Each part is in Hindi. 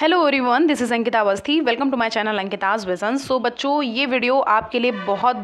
Hello everyone, this is Ankita Awasthi. Welcome to my channel Ankita's vision. So बच्चों, ये वीडियो आपके लिए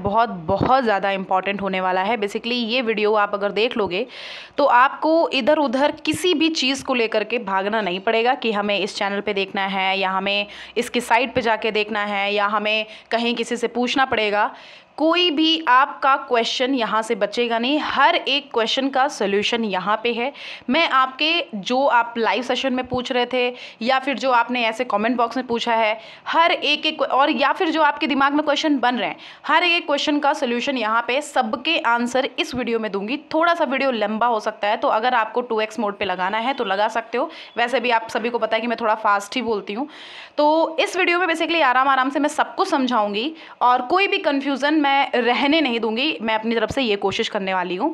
बहुत ज़्यादा इंपॉर्टेंट होने वाला है। बेसिकली ये वीडियो आप अगर देख लोगे तो आपको इधर उधर किसी भी चीज़ को लेकर के भागना नहीं पड़ेगा कि हमें इस चैनल पे देखना है या हमें इसकी साइट पे जाके देखना है या हमें कहीं किसी से पूछना पड़ेगा। कोई भी आपका क्वेश्चन यहाँ से बचेगा नहीं। हर एक क्वेश्चन का सोल्यूशन यहाँ पे है। मैं आपके जो आप लाइव सेशन में पूछ रहे थे या फिर जो आपने ऐसे कमेंट बॉक्स में पूछा है, हर एक और या फिर जो आपके दिमाग में क्वेश्चन बन रहे हैं, हर एक क्वेश्चन का सोल्यूशन यहाँ पे सबके आंसर इस वीडियो में दूंगी। थोड़ा सा वीडियो लंबा हो सकता है, तो अगर आपको 2x मोड पे लगाना है तो लगा सकते हो। वैसे भी आप सभी को पता है कि मैं थोड़ा फास्ट ही बोलती हूँ। तो इस वीडियो में बेसिकली आराम से मैं सब कुछ समझाऊंगी और कोई भी कन्फ्यूज़न मैं रहने नहीं दूंगी। मैं अपनी तरफ से ये कोशिश करने वाली हूँ।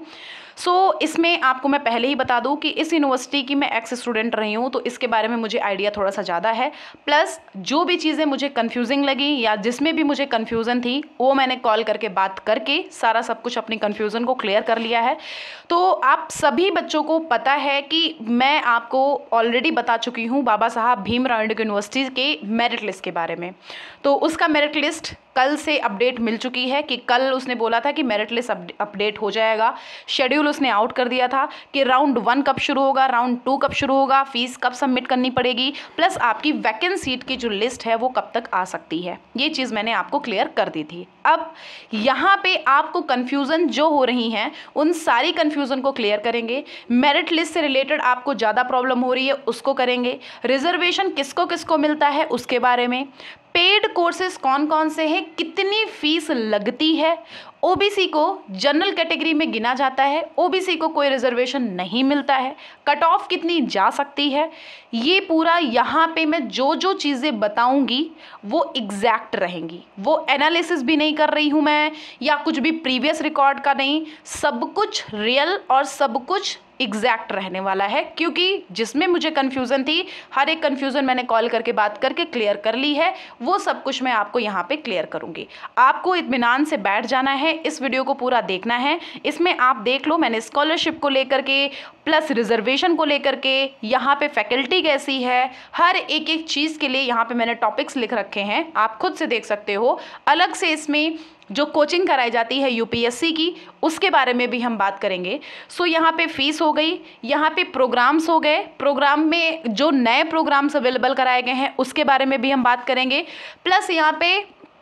इसमें आपको मैं पहले ही बता दूं कि इस यूनिवर्सिटी की मैं एक्स स्टूडेंट रही हूँ, तो इसके बारे में मुझे आइडिया थोड़ा सा ज़्यादा है। प्लस जो भी चीज़ें मुझे कंफ्यूजिंग लगी या जिसमें भी मुझे कंफ्यूजन थी, वो मैंने कॉल करके बात करके सारा सब कुछ अपनी कंफ्यूजन को क्लियर कर लिया है। तो आप सभी बच्चों को पता है कि मैं आपको ऑलरेडी बता चुकी हूँ बाबा साहब भीमराव अम्बेडकर यूनिवर्सिटी के मेरिट लिस्ट के बारे में। तो उसका मेरिट लिस्ट कल से अपडेट मिल चुकी है कि कल उसने बोला था कि मेरिट लिस्ट अपडेट हो जाएगा। शेड्यूल उसने आउट कर दिया था कि राउंड 1 कब शुरू होगा, राउंड 2 कब शुरू होगा, फीस कब सबमिट करनी पड़ेगी, प्लस आपकी वैकेंट सीट की जो लिस्ट है वो कब तक आ सकती है। ये चीज़ मैंने आपको क्लियर कर दी थी। अब यहाँ पे आपको कन्फ्यूज़न जो हो रही हैं उन सारी कन्फ्यूज़न को क्लियर करेंगे। मेरिट लिस्ट से रिलेटेड आपको ज़्यादा प्रॉब्लम हो रही है उसको करेंगे। रिजर्वेशन किसको किसको मिलता है उसके बारे में। पेड कोर्सेज कौन कौन से हैं, कितनी फीस लगती है, ओबीसी को जनरल कैटेगरी में गिना जाता है, ओबीसी को कोई रिजर्वेशन नहीं मिलता है, कट ऑफ कितनी जा सकती है, ये पूरा यहाँ पे मैं जो जो चीज़ें बताऊंगी वो एग्जैक्ट रहेंगी। वो एनालिसिस भी नहीं कर रही हूँ मैं या कुछ भी प्रीवियस रिकॉर्ड का नहीं, सब कुछ रियल और सब कुछ एग्जैक्ट रहने वाला है। क्योंकि जिसमें मुझे कन्फ्यूज़न थी, हर एक कन्फ्यूज़न मैंने कॉल करके बात करके क्लियर कर ली है। वो सब कुछ मैं आपको यहाँ पे क्लियर करूँगी। आपको इत्मीनान से बैठ जाना है, इस वीडियो को पूरा देखना है। इसमें आप देख लो मैंने स्कॉलरशिप को लेकर के प्लस रिजर्वेशन को लेकर के, यहाँ पे फैकल्टी कैसी है, हर एक एक चीज़ के लिए यहाँ पे मैंने टॉपिक्स लिख रखे हैं, आप खुद से देख सकते हो। अलग से इसमें जो कोचिंग कराई जाती है यूपीएससी की, उसके बारे में भी हम बात करेंगे। यहाँ पे फीस हो गई, यहाँ पे प्रोग्राम्स हो गए, प्रोग्राम में जो नए प्रोग्राम्स अवेलेबल कराए गए हैं उसके बारे में भी हम बात करेंगे। प्लस यहाँ पे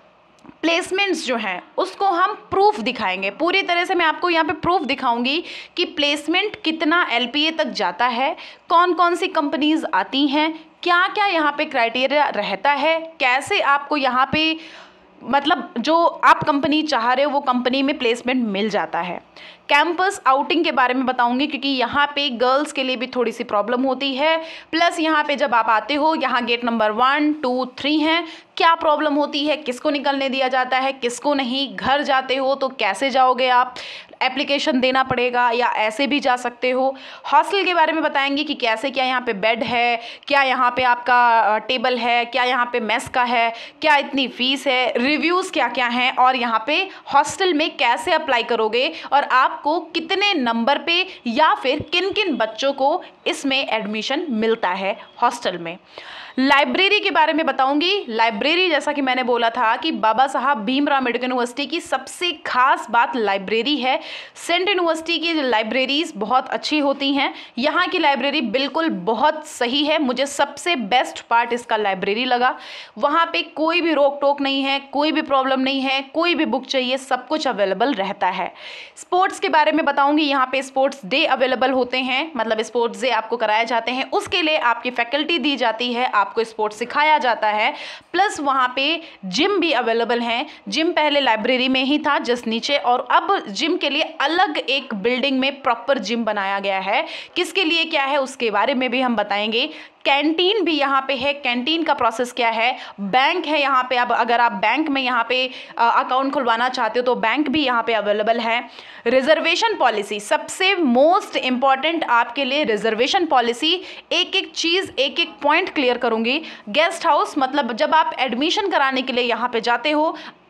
प्लेसमेंट्स जो हैं उसको हम प्रूफ दिखाएंगे। पूरी तरह से मैं आपको यहाँ पे प्रूफ दिखाऊंगी कि प्लेसमेंट कितना एलपीए तक जाता है, कौन कौन सी कंपनीज आती हैं, क्या क्या यहाँ पे क्राइटेरिया रहता है, कैसे आपको यहाँ पे मतलब जो आप कंपनी चाह रहे हो वो कंपनी में प्लेसमेंट मिल जाता है। कैंपस आउटिंग के बारे में बताऊंगी क्योंकि यहाँ पे गर्ल्स के लिए भी थोड़ी सी प्रॉब्लम होती है। प्लस यहाँ पे जब आप आते हो, यहाँ गेट नंबर 1, 2, 3 हैं, क्या प्रॉब्लम होती है, किसको निकलने दिया जाता है, किसको नहीं, घर जाते हो तो कैसे जाओगे, आप एप्लीकेशन देना पड़ेगा या ऐसे भी जा सकते हो। हॉस्टल के बारे में बताएंगे कि कैसे, क्या यहाँ पे बेड है, क्या यहाँ पे आपका टेबल है, क्या यहाँ पे मेस का है, क्या इतनी फीस है, रिव्यूज़ क्या क्या हैं, और यहाँ पे हॉस्टल में कैसे अप्लाई करोगे और आपको कितने नंबर पे या फिर किन किन बच्चों को इसमें एडमिशन मिलता है हॉस्टल में। लाइब्रेरी के बारे में बताऊंगी। लाइब्रेरी जैसा कि मैंने बोला था कि बाबा साहब भीमराव अम्बेडकर यूनिवर्सिटी की सबसे खास बात लाइब्रेरी है। सेंट यूनिवर्सिटी की लाइब्रेरीज बहुत अच्छी होती हैं, यहाँ की लाइब्रेरी बिल्कुल बहुत सही है। मुझे सबसे बेस्ट पार्ट इसका लाइब्रेरी लगा। वहाँ पे कोई भी रोक टोक नहीं है, कोई भी प्रॉब्लम नहीं है, कोई भी बुक चाहिए सब कुछ अवेलेबल रहता है। स्पोर्ट्स के बारे में बताऊंगी। यहाँ पे स्पोर्ट्स डे अवेलेबल होते हैं, मतलब स्पोर्ट्स डे आपको कराए जाते हैं, उसके लिए आपकी फैकल्टी दी जाती है, आपको स्पोर्ट्स सिखाया जाता है। प्लस वहाँ पे जिम भी अवेलेबल है। जिम पहले लाइब्रेरी में ही था जस्ट नीचे, और अब जिम के लिए अलग एक बिल्डिंग में प्रॉपर जिम बनाया गया है। किसके लिए क्या है उसके बारे में भी हम बताएंगे। कैंटीन भी यहाँ पे है, कैंटीन का प्रोसेस क्या है। बैंक है यहाँ पे, अब अगर आप बैंक में यहाँ पे अकाउंट खुलवाना चाहते हो तो बैंक भी यहाँ पे अवेलेबल है। रिजर्वेशन पॉलिसी सबसे मोस्ट इम्पॉर्टेंट आपके लिए, रिजर्वेशन पॉलिसी, एक एक चीज़ एक एक पॉइंट क्लियर करूँगी। गेस्ट हाउस मतलब जब आप एडमिशन कराने के लिए यहाँ पे जाते हो,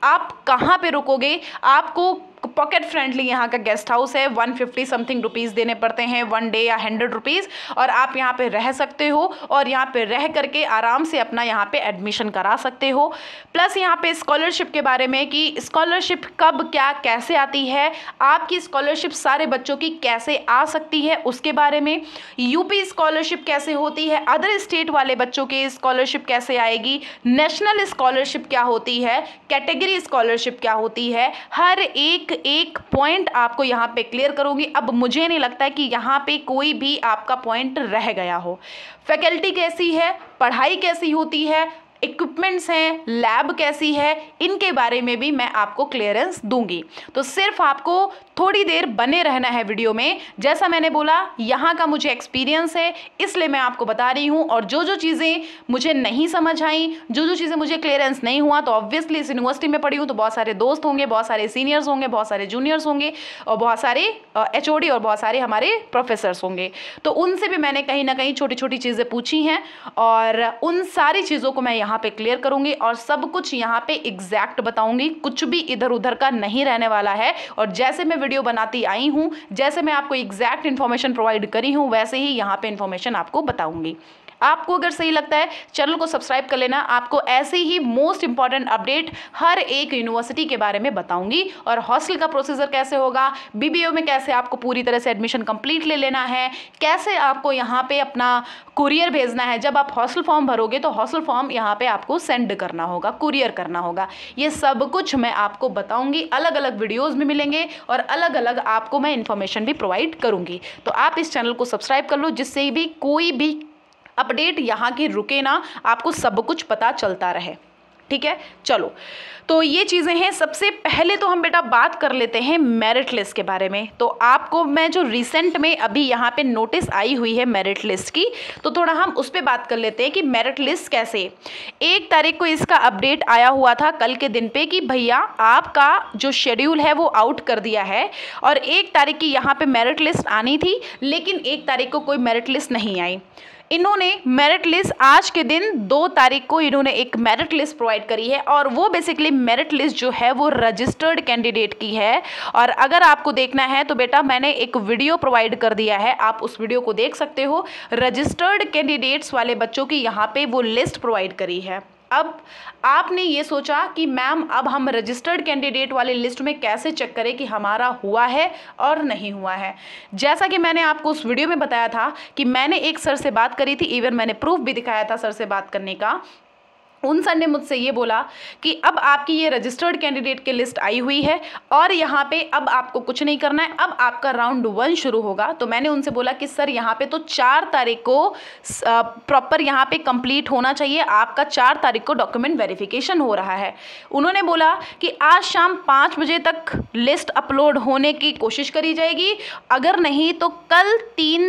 आप कहाँ पे रुकोगे, आपको पॉकेट फ्रेंडली यहाँ का गेस्ट हाउस है, 150 समथिंग रुपीज़ देने पड़ते हैं 1 डे या 100 रुपीज़, और आप यहाँ पे रह सकते हो और यहाँ पे रह करके आराम से अपना यहाँ पे एडमिशन करा सकते हो। प्लस यहाँ पे स्कॉलरशिप के बारे में कि स्कॉलरशिप कब क्या कैसे आती है, आपकी स्कॉलरशिप सारे बच्चों की कैसे आ सकती है उसके बारे में, यूपी स्कॉलरशिप कैसे होती है, अदर स्टेट वाले बच्चों के स्कॉलरशिप कैसे आएगी, नेशनल स्कॉलरशिप क्या होती है, कैटेगरी स्कॉलरशिप क्या होती है, हर एक पॉइंट आपको यहाँ पे क्लियर करूँगी। अब मुझे नहीं लगता है कि यहाँ पे कोई भी आपका पॉइंट रह गया हो। फैकल्टी कैसी है, पढ़ाई कैसी होती है, इक्विपमेंट्स हैं, लैब कैसी है, इनके बारे में भी मैं आपको क्लियरेंस दूंगी। तो सिर्फ आपको थोड़ी देर बने रहना है वीडियो में। जैसा मैंने बोला, यहाँ का मुझे एक्सपीरियंस है इसलिए मैं आपको बता रही हूँ, और जो जो चीज़ें मुझे नहीं समझ आई, जो जो चीज़ें मुझे क्लियरेंस नहीं हुआ, तो ऑब्वियसली इस यूनिवर्सिटी में पढ़ी हूँ तो बहुत सारे दोस्त होंगे, बहुत सारे सीनियर्स होंगे, बहुत सारे जूनियर्स होंगे, और बहुत सारे HOD और बहुत सारे हमारे प्रोफेसर्स होंगे। तो उनसे भी मैंने कहीं ना कहीं छोटी छोटी चीज़ें पूछी हैं, और उन सारी चीज़ों को मैं यहाँ पे क्लियर करूंगी और सब कुछ यहाँ पे एग्जैक्ट बताऊंगी, कुछ भी इधर उधर का नहीं रहने वाला है। और जैसे मैं वीडियो बनाती आई हूँ, जैसे मैं आपको एग्जैक्ट इन्फॉर्मेशन प्रोवाइड करी हूँ, वैसे ही यहाँ पे इन्फॉर्मेशन आपको बताऊंगी। आपको अगर सही लगता है चैनल को सब्सक्राइब कर लेना, आपको ऐसे ही मोस्ट इंपॉर्टेंट अपडेट हर एक यूनिवर्सिटी के बारे में बताऊंगी, और हॉस्टल का प्रोसीजर कैसे होगा, BBO में कैसे आपको पूरी तरह से एडमिशन कंप्लीट ले लेना है, कैसे आपको यहाँ पे अपना कुरियर भेजना है, जब आप हॉस्टल फॉर्म भरोगे तो हॉस्टल फॉर्म यहाँ पे आपको सेंड करना होगा, कुरियर करना होगा, ये सब कुछ मैं आपको बताऊंगी। अलग अलग वीडियोज़ भी मिलेंगे और अलग अलग आपको मैं इन्फॉर्मेशन भी प्रोवाइड करूँगी। तो आप इस चैनल को सब्सक्राइब कर लो, जिससे भी कोई भी अपडेट यहाँ की रुके ना, आपको सब कुछ पता चलता रहे। ठीक है, चलो तो ये चीज़ें हैं। सबसे पहले तो हम बेटा बात कर लेते हैं मेरिट लिस्ट के बारे में। तो आपको मैं जो रिसेंट में अभी यहाँ पे नोटिस आई हुई है मेरिट लिस्ट की, तो थोड़ा हम उस पर बात कर लेते हैं कि मेरिट लिस्ट कैसे। 1 तारीख को इसका अपडेट आया हुआ था कल के दिन पे कि भैया आपका जो शेड्यूल है वो आउट कर दिया है, और 1 तारीख की यहाँ पे मेरिट लिस्ट आनी थी, लेकिन 1 तारीख को कोई मेरिट लिस्ट नहीं आई। इन्होंने मेरिट लिस्ट आज के दिन 2 तारीख को इन्होंने एक मेरिट लिस्ट प्रोवाइड करी है, और वो बेसिकली मेरिट लिस्ट जो है वो रजिस्टर्ड कैंडिडेट की है। और अगर आपको देखना है तो बेटा मैंने एक वीडियो प्रोवाइड कर दिया है, आप उस वीडियो को देख सकते हो। रजिस्टर्ड कैंडिडेट्स वाले बच्चों की यहाँ पे वो लिस्ट प्रोवाइड करी है। अब आपने ये सोचा कि मैम अब हम रजिस्टर्ड कैंडिडेट वाले लिस्ट में कैसे चेक करें कि हमारा हुआ है और नहीं हुआ है। जैसा कि मैंने आपको उस वीडियो में बताया था कि मैंने एक सर से बात करी थी, इवन मैंने प्रूफ भी दिखाया था सर से बात करने का। उन सर ने मुझसे ये बोला कि अब आपकी ये रजिस्टर्ड कैंडिडेट की लिस्ट आई हुई है और यहाँ पे अब आपको कुछ नहीं करना है, अब आपका राउंड 1 शुरू होगा। तो मैंने उनसे बोला कि सर यहाँ पे तो 4 तारीख को प्रॉपर यहाँ पे कंप्लीट होना चाहिए, आपका 4 तारीख को डॉक्यूमेंट वेरिफिकेशन हो रहा है। उन्होंने बोला कि आज शाम 5 बजे तक लिस्ट अपलोड होने की कोशिश करी जाएगी, अगर नहीं तो कल 3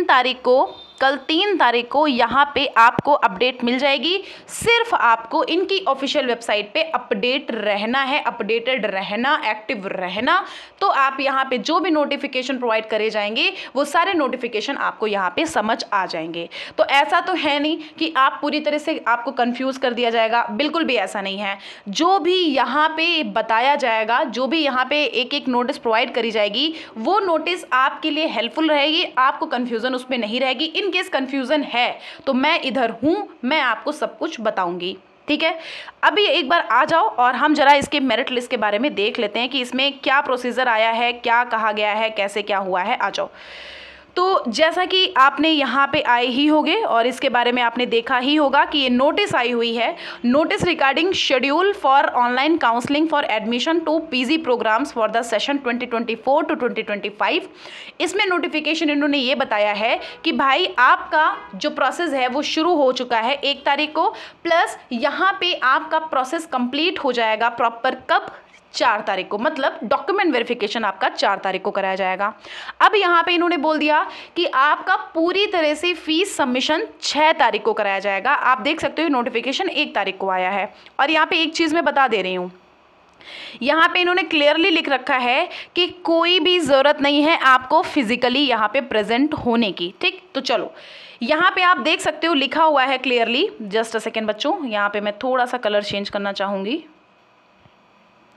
तारीख को यहाँ पे आपको अपडेट मिल जाएगी। सिर्फ आपको इनकी ऑफिशियल वेबसाइट पे अपडेट रहना है, अपडेटेड रहना, एक्टिव रहना। तो आप यहाँ पे जो भी नोटिफिकेशन प्रोवाइड करे जाएंगे वो सारे नोटिफिकेशन आपको यहाँ पे समझ आ जाएंगे। तो ऐसा तो है नहीं कि आप पूरी तरह से आपको कंफ्यूज कर दिया जाएगा, बिल्कुल भी ऐसा नहीं है। जो भी यहाँ पे बताया जाएगा, जो भी यहाँ पे एक एक नोटिस प्रोवाइड करी जाएगी, वो नोटिस आपके लिए हेल्पफुल रहेगी, आपको कन्फ्यूज़न उसमें नहीं रहेगी। इन केस कन्फ्यूज़न है तो मैं इधर हूँ, मैं आपको सब कुछ बताऊंगी। ठीक है, अभी एक बार आ जाओ और हम जरा इसके मेरिट लिस्ट के बारे में देख लेते हैं कि इसमें क्या प्रोसीजर आया है, क्या कहा गया है, कैसे क्या हुआ है। आ जाओ। तो जैसा कि आपने यहाँ पे आए ही होंगे और इसके बारे में आपने देखा ही होगा कि ये नोटिस आई हुई है, notice regarding schedule for online counselling for admission to PG programmes for the session 2024 to 2025। इसमें नोटिफिकेशन इन्होंने ये बताया है कि भाई आपका जो प्रोसेस है वो शुरू हो चुका है 1 तारीख को, प्लस यहाँ पे आपका प्रोसेस कंप्लीट हो जाएगा प्रॉपर कब, 4 तारीख को, मतलब डॉक्यूमेंट वेरिफिकेशन आपका 4 तारीख को कराया जाएगा। अब यहाँ पे इन्होंने बोल दिया कि आपका पूरी तरह से फीस सबमिशन 6 तारीख को कराया जाएगा। आप देख सकते हो नोटिफिकेशन 1 तारीख को आया है। और यहाँ पे एक चीज़ मैं बता दे रही हूँ, यहाँ पे इन्होंने क्लियरली लिख रखा है कि कोई भी ज़रूरत नहीं है आपको फिजिकली यहाँ पे प्रेजेंट होने की। ठीक, तो चलो यहाँ पे आप देख सकते हो लिखा हुआ है क्लियरली। जस्ट अ सेकेंड बच्चों, यहाँ पे मैं थोड़ा सा कलर चेंज करना चाहूँगी।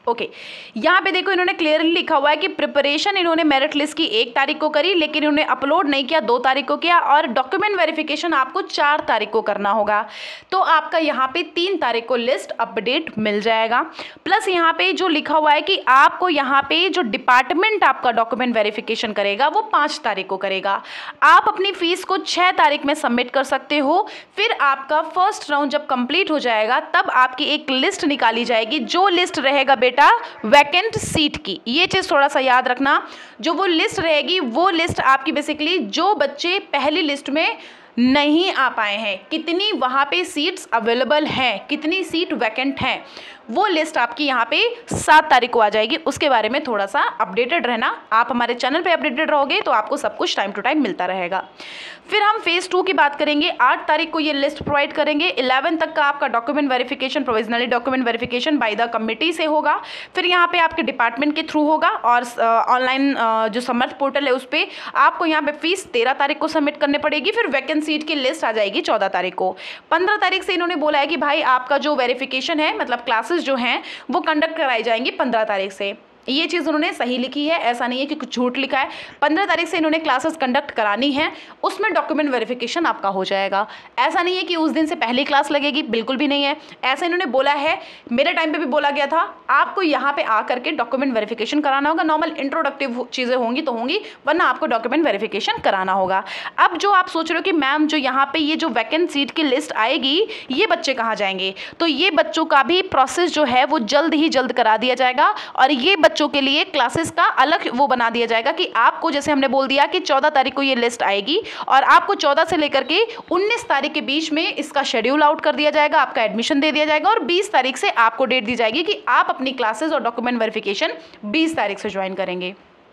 ओके यहाँ पे देखो इन्होंने क्लियरली लिखा हुआ है कि प्रिपरेशन इन्होंने मेरिट लिस्ट की 1 तारीख को करी, लेकिन इन्होंने अपलोड नहीं किया, 2 तारीख को किया, और डॉक्यूमेंट वेरिफिकेशन आपको 4 तारीख को करना होगा। तो आपका यहाँ पे 3 तारीख को लिस्ट अपडेट मिल जाएगा। प्लस यहाँ पे जो लिखा हुआ है कि आपको यहाँ पे जो डिपार्टमेंट आपका डॉक्यूमेंट वेरिफिकेशन करेगा वो 5 तारीख को करेगा। आप अपनी फीस को 6 तारीख में सबमिट कर सकते हो। फिर आपका फर्स्ट राउंड जब कंप्लीट हो जाएगा तब आपकी एक लिस्ट निकाली जाएगी। जो लिस्ट रहेगा बेटा वैकेंट सीट की, ये चीज थोड़ा सा याद रखना। जो वो लिस्ट रहेगी वो लिस्ट आपकी बेसिकली जो बच्चे पहली लिस्ट में नहीं आ पाए हैं, कितनी वहाँ पे सीट्स अवेलेबल हैं, कितनी सीट वैकेंट हैं, वो लिस्ट आपकी यहाँ पे 7 तारीख को आ जाएगी। उसके बारे में थोड़ा सा अपडेटेड रहना। आप हमारे चैनल पे अपडेटेड रहोगे तो आपको सब कुछ टाइम टू टाइम मिलता रहेगा। फिर हम फेज़ 2 की बात करेंगे। 8 तारीख को ये लिस्ट प्रोवाइड करेंगे। 11 तक का आपका document verification, provisionally document verification by the committee से होगा। फिर यहाँ पे आपके डिपार्टमेंट के थ्रू होगा, और ऑनलाइन जो समर्थ पोर्टल है उस पर आपको यहाँ पे फीस 13 तारीख को सबमिट करने पड़ेगी। फिर वैकेंट सीट की लिस्ट आ जाएगी 14 तारीख को। 15 तारीख से इन्होंने बोला है कि भाई आपका जो वेरिफिकेशन है, मतलब क्लासेस जो हैं वो कंडक्ट कराई जाएंगी 15 तारीख से। ये चीज़ उन्होंने सही लिखी है, ऐसा नहीं है कि कुछ झूठ लिखा है। 15 तारीख से इन्होंने क्लासेस कंडक्ट करानी है, उसमें डॉक्यूमेंट वेरिफिकेशन आपका हो जाएगा। ऐसा नहीं है कि उस दिन से पहली क्लास लगेगी, बिल्कुल भी नहीं है। ऐसा इन्होंने बोला है, मेरे टाइम पे भी बोला गया था, आपको यहाँ पे आकर के डॉक्यूमेंट वेरिफिकेशन कराना होगा। नॉर्मल इंट्रोडक्टिव चीज़ें होंगी तो होंगी, वरना आपको डॉक्यूमेंट वेरिफिकेशन कराना होगा। अब जो आप सोच रहे हो कि मैम जो यहाँ पे ये जो वैकेंट सीट की लिस्ट आएगी, ये बच्चे कहाँ जाएंगे, तो ये बच्चों का भी प्रोसेस जो है वो जल्द ही जल्द करा दिया जाएगा। और ये बच्चों के लिए क्लासेस का अलग वो बना दिया जाएगा कि आपको, जैसे हमने बोल दिया कि 14 तारीख को ये लिस्ट आएगी, और आपको 14 से लेकर के 19 तारीख के बीच में इसका शेड्यूल आउट कर दिया जाएगा, आपका एडमिशन दे दिया जाएगा, और 20 तारीख से आपको डेट दी जाएगी कि आप अपनी क्लासेस और डॉक्यूमेंट वेरिफिकेशन 20 तारीख से ज्वाइन करेंगे।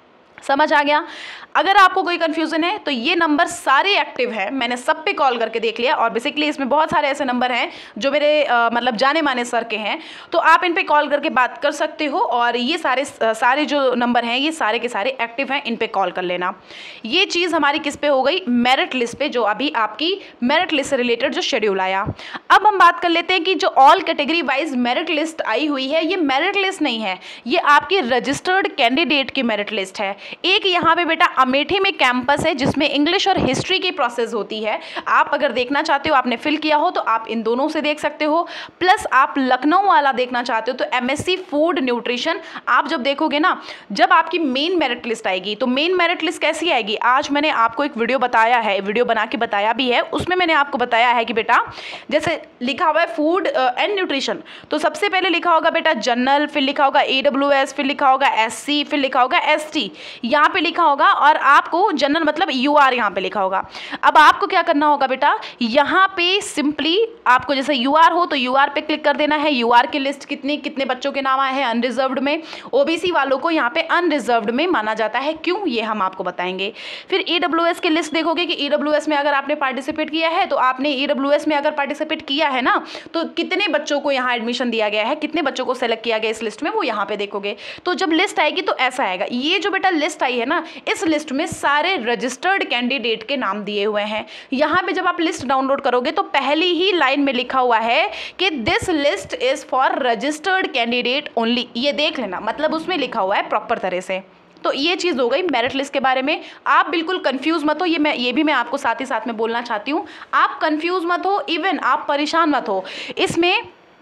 समझ आ गया? अगर आपको कोई कंफ्यूजन है तो ये नंबर सारे एक्टिव हैं, मैंने सब पे कॉल करके देख लिया, और बेसिकली इसमें बहुत सारे ऐसे नंबर हैं जो मेरे मतलब जाने माने सर के हैं, तो आप इन पे कॉल करके बात कर सकते हो। और ये सारे जो नंबर हैं ये सारे के सारे एक्टिव हैं, इन पे कॉल कर लेना। ये चीज़ हमारी किस पे हो गई? मेरिट लिस्ट पे, जो अभी आपकी मेरिट लिस्ट से रिलेटेड जो शेड्यूल आया। अब हम बात कर लेते हैं कि जो all category wise merit list आई हुई है, ये मेरिट लिस्ट नहीं है, ये आपकी रजिस्टर्ड कैंडिडेट की मेरिट लिस्ट है। एक यहाँ पे बेटा अमेठी में कैंपस है जिसमें इंग्लिश और हिस्ट्री की प्रोसेस होती है। आप अगर देखना चाहते हो, आपने फिल किया हो, तो आप इन दोनों से देख सकते हो। प्लस आप लखनऊ वाला देखना चाहते हो तो एमएससी फूड न्यूट्रिशन। आप जब देखोगे ना, जब आपकी मेन मेरिट लिस्ट आएगी, तो मेन मेरिट लिस्ट कैसी आएगी? आज मैंने आपको एक वीडियो बताया है, वीडियो बना के बताया भी है, उसमें मैंने आपको बताया है कि बेटा जैसे लिखा हुआ है फूड एंड न्यूट्रिशन, तो सबसे पहले लिखा होगा बेटा जनरल, फिर लिखा होगा AWS, फिर लिखा होगा SC, फिर लिखा होगा ST, यहाँ पे लिखा होगा, और आपको जनरल मतलब UR यहाँ पे लिखा होगा। अब आपको क्या करना होगा बेटा, यहाँ पे सिंपली आपको जैसे UR हो तो UR पे क्लिक कर देना है। UR की लिस्ट कितने बच्चों के नाम आए हैं अनरिजर्व्ड में, OBC वालों को यहाँ पे अनरिजर्व्ड में माना जाता है, क्यों, ये हम आपको बताएंगे। फिर AWS की लिस्ट देखोगे कि AWS में अगर आपने पार्टिसिपेट किया है, तो आपने AWS में अगर पार्टिसिपेट किया है ना, तो कितने बच्चों को यहाँ एडमिशन दिया गया है, कितने बच्चों को सेलेक्ट किया गया इस लिस्ट में, वो यहाँ पे देखोगे। तो जब लिस्ट आएगी तो ऐसा आएगा। ये जो बेटा लिस्ट आई है ना, इस लिस्ट में सारे रजिस्टर्ड कैंडिडेट के नाम दिए हुए हैं। यहाँ पे जब आप लिस्ट डाउनलोड करोगे तो पहली ही लाइन में लिखा हुआ है कि this list is for registered candidate only. ये देख लेना, मतलब उसमें लिखा हुआ है प्रॉपर तरह से। तो ये चीज़ हो गई मेरिट लिस्ट के बारे में। आप बिल्कुल कंफ्यूज मत हो, ये भी मैं आपको साथ ही साथ में बोलना चाहती हूँ। आप कंफ्यूज मत हो, इवन आप परेशान मत हो। इसमें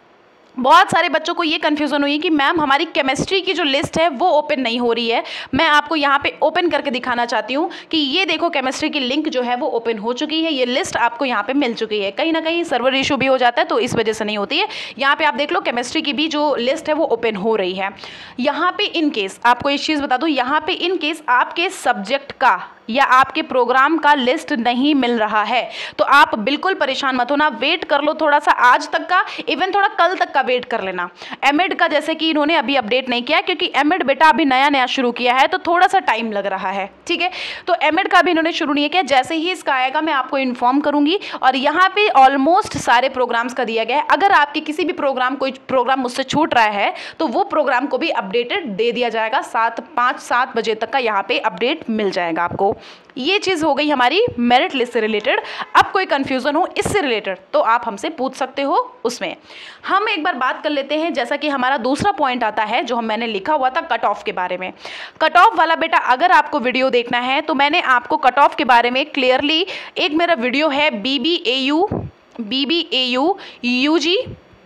बहुत सारे बच्चों को ये कन्फ्यूज़न हुई कि मैम हमारी केमिस्ट्री की जो लिस्ट है वो ओपन नहीं हो रही है। मैं आपको यहाँ पे ओपन करके दिखाना चाहती हूँ कि ये देखो केमिस्ट्री की लिंक जो है वो ओपन हो चुकी है, ये लिस्ट आपको यहाँ पे मिल चुकी है। कहीं ना कहीं सर्वर इशू भी हो जाता है तो इस वजह से नहीं होती है। यहाँ पे आप देख लो केमिस्ट्री की भी जो लिस्ट है वो ओपन हो रही है। यहाँ पे इन केस आपको एक चीज़ बता दूँ, यहाँ पे इन केस आपके सब्जेक्ट का या आपके प्रोग्राम का लिस्ट नहीं मिल रहा है तो आप बिल्कुल परेशान मत होना, वेट कर लो थोड़ा सा, आज तक का, इवन थोड़ा कल तक का वेट कर लेना। एमएड का जैसे कि इन्होंने अभी अपडेट नहीं किया, क्योंकि एमएड बेटा अभी नया शुरू किया है तो थोड़ा सा टाइम लग रहा है, ठीक है। तो एमएड का भी इन्होंने शुरू नहीं किया, जैसे ही इसका आएगा मैं आपको इन्फॉर्म करूंगी। और यहाँ पे ऑलमोस्ट सारे प्रोग्राम्स का दिया गया है। अगर आपके किसी भी कोई प्रोग्राम मुझसे छूट रहा है तो वो प्रोग्राम को भी अपडेटेड दे दिया जाएगा। 5-7 बजे तक का यहाँ पे अपडेट मिल जाएगा आपको। ये चीज़ हो गई हमारी मेरिट लिस्ट से रिलेटेड। अब कोई कन्फ्यूज़न हो इससे रिलेटेड तो आप हमसे पूछ सकते हो। उसमें हम एक बार बात कर लेते हैं, जैसा कि हमारा दूसरा पॉइंट आता है जो मैंने लिखा हुआ था कट ऑफ के बारे में। कट ऑफ वाला बेटा अगर आपको वीडियो देखना है तो मैंने आपको कट ऑफ के बारे में क्लियरली एक मेरा वीडियो है BBAU UG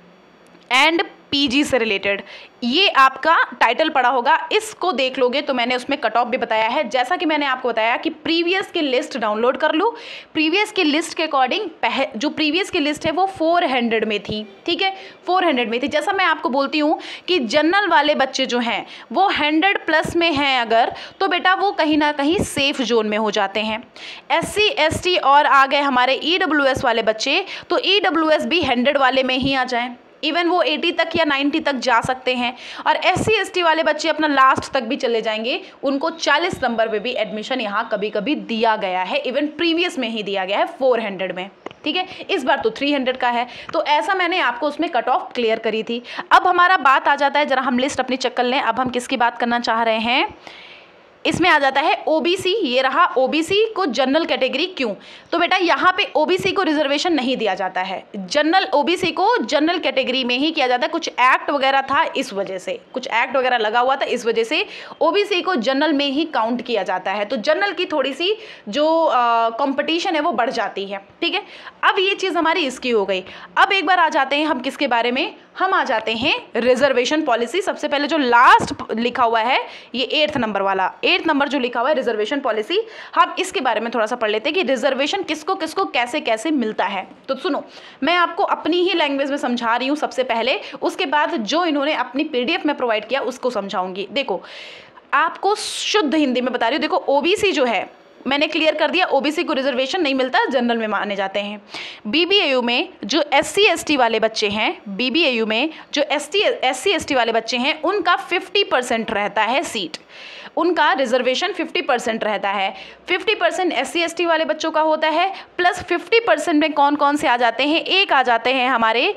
एंड PG से रिलेटेड, ये आपका टाइटल पड़ा होगा, इसको देख लोगे तो मैंने उसमें कट ऑफ भी बताया है। जैसा कि मैंने आपको बताया कि प्रीवियस की लिस्ट डाउनलोड कर लो। प्रीवियस की लिस्ट के अकॉर्डिंग जो प्रीवियस की लिस्ट है वो 400 में थी, ठीक है, 400 में थी। जैसा मैं आपको बोलती हूँ कि जनरल वाले बच्चे जो हैं वो 100+ में हैं अगर, तो बेटा वो कहीं ना कहीं सेफ जोन में हो जाते हैं। SC ST और आ गए हमारे EWS वाले बच्चे, तो EWS भी 100 वाले में ही आ जाएँ, इवन वो 80 तक या 90 तक जा सकते हैं। और SC ST वाले बच्चे अपना लास्ट तक भी चले जाएंगे, उनको 40 नंबर पे भी एडमिशन यहाँ कभी कभी दिया गया है, इवन प्रीवियस में ही दिया गया है 400 में, ठीक है। इस बार तो 300 का है, तो ऐसा मैंने आपको उसमें कट ऑफ क्लियर करी थी। अब हमारा बात आ जाता है, जरा हम लिस्ट अपनी चेक कर लें। अब हम किसकी बात करना चाह रहे हैं, इसमें आ जाता है OBC। ये रहा OBC को जनरल कैटेगरी क्यों, तो बेटा यहाँ पे OBC को रिजर्वेशन नहीं दिया जाता है, जनरल OBC को जनरल कैटेगरी में ही किया जाता है। कुछ एक्ट वगैरह था, इस वजह से कुछ एक्ट वगैरह लगा हुआ था, इस वजह से OBC को जनरल में ही काउंट किया जाता है। तो जनरल की थोड़ी सी जो कंपटीशन है वो बढ़ जाती है, ठीक है। अब ये चीज़ हमारी इसकी हो गई। अब एक बार आ जाते हैं हम किसके बारे में, हम आ जाते हैं रिजर्वेशन पॉलिसी। सबसे पहले जो लास्ट लिखा हुआ है ये 8th नंबर वाला, 8th नंबर जो लिखा हुआ है रिजर्वेशन पॉलिसी, हम इसके बारे में थोड़ा सा पढ़ लेते हैं कि रिजर्वेशन किसको किसको कैसे कैसे मिलता है। तो सुनो, मैं आपको अपनी ही लैंग्वेज में समझा रही हूँ सबसे पहले, उसके बाद जो इन्होंने अपनी PDF में प्रोवाइड किया उसको समझाऊंगी। देखो आपको शुद्ध हिंदी में बता रही हूँ। देखो OBC जो है मैंने क्लियर कर दिया, OBC को रिजर्वेशन नहीं मिलता, जनरल में माने जाते हैं। BBAU में जो SC ST वाले बच्चे हैं, BBAU में जो SC ST वाले बच्चे हैं उनका 50% रहता है सीट, उनका रिजर्वेशन 50% रहता है। 50% SC ST वाले बच्चों का होता है, प्लस 50% में कौन कौन से आ जाते हैं, एक आ जाते हैं हमारे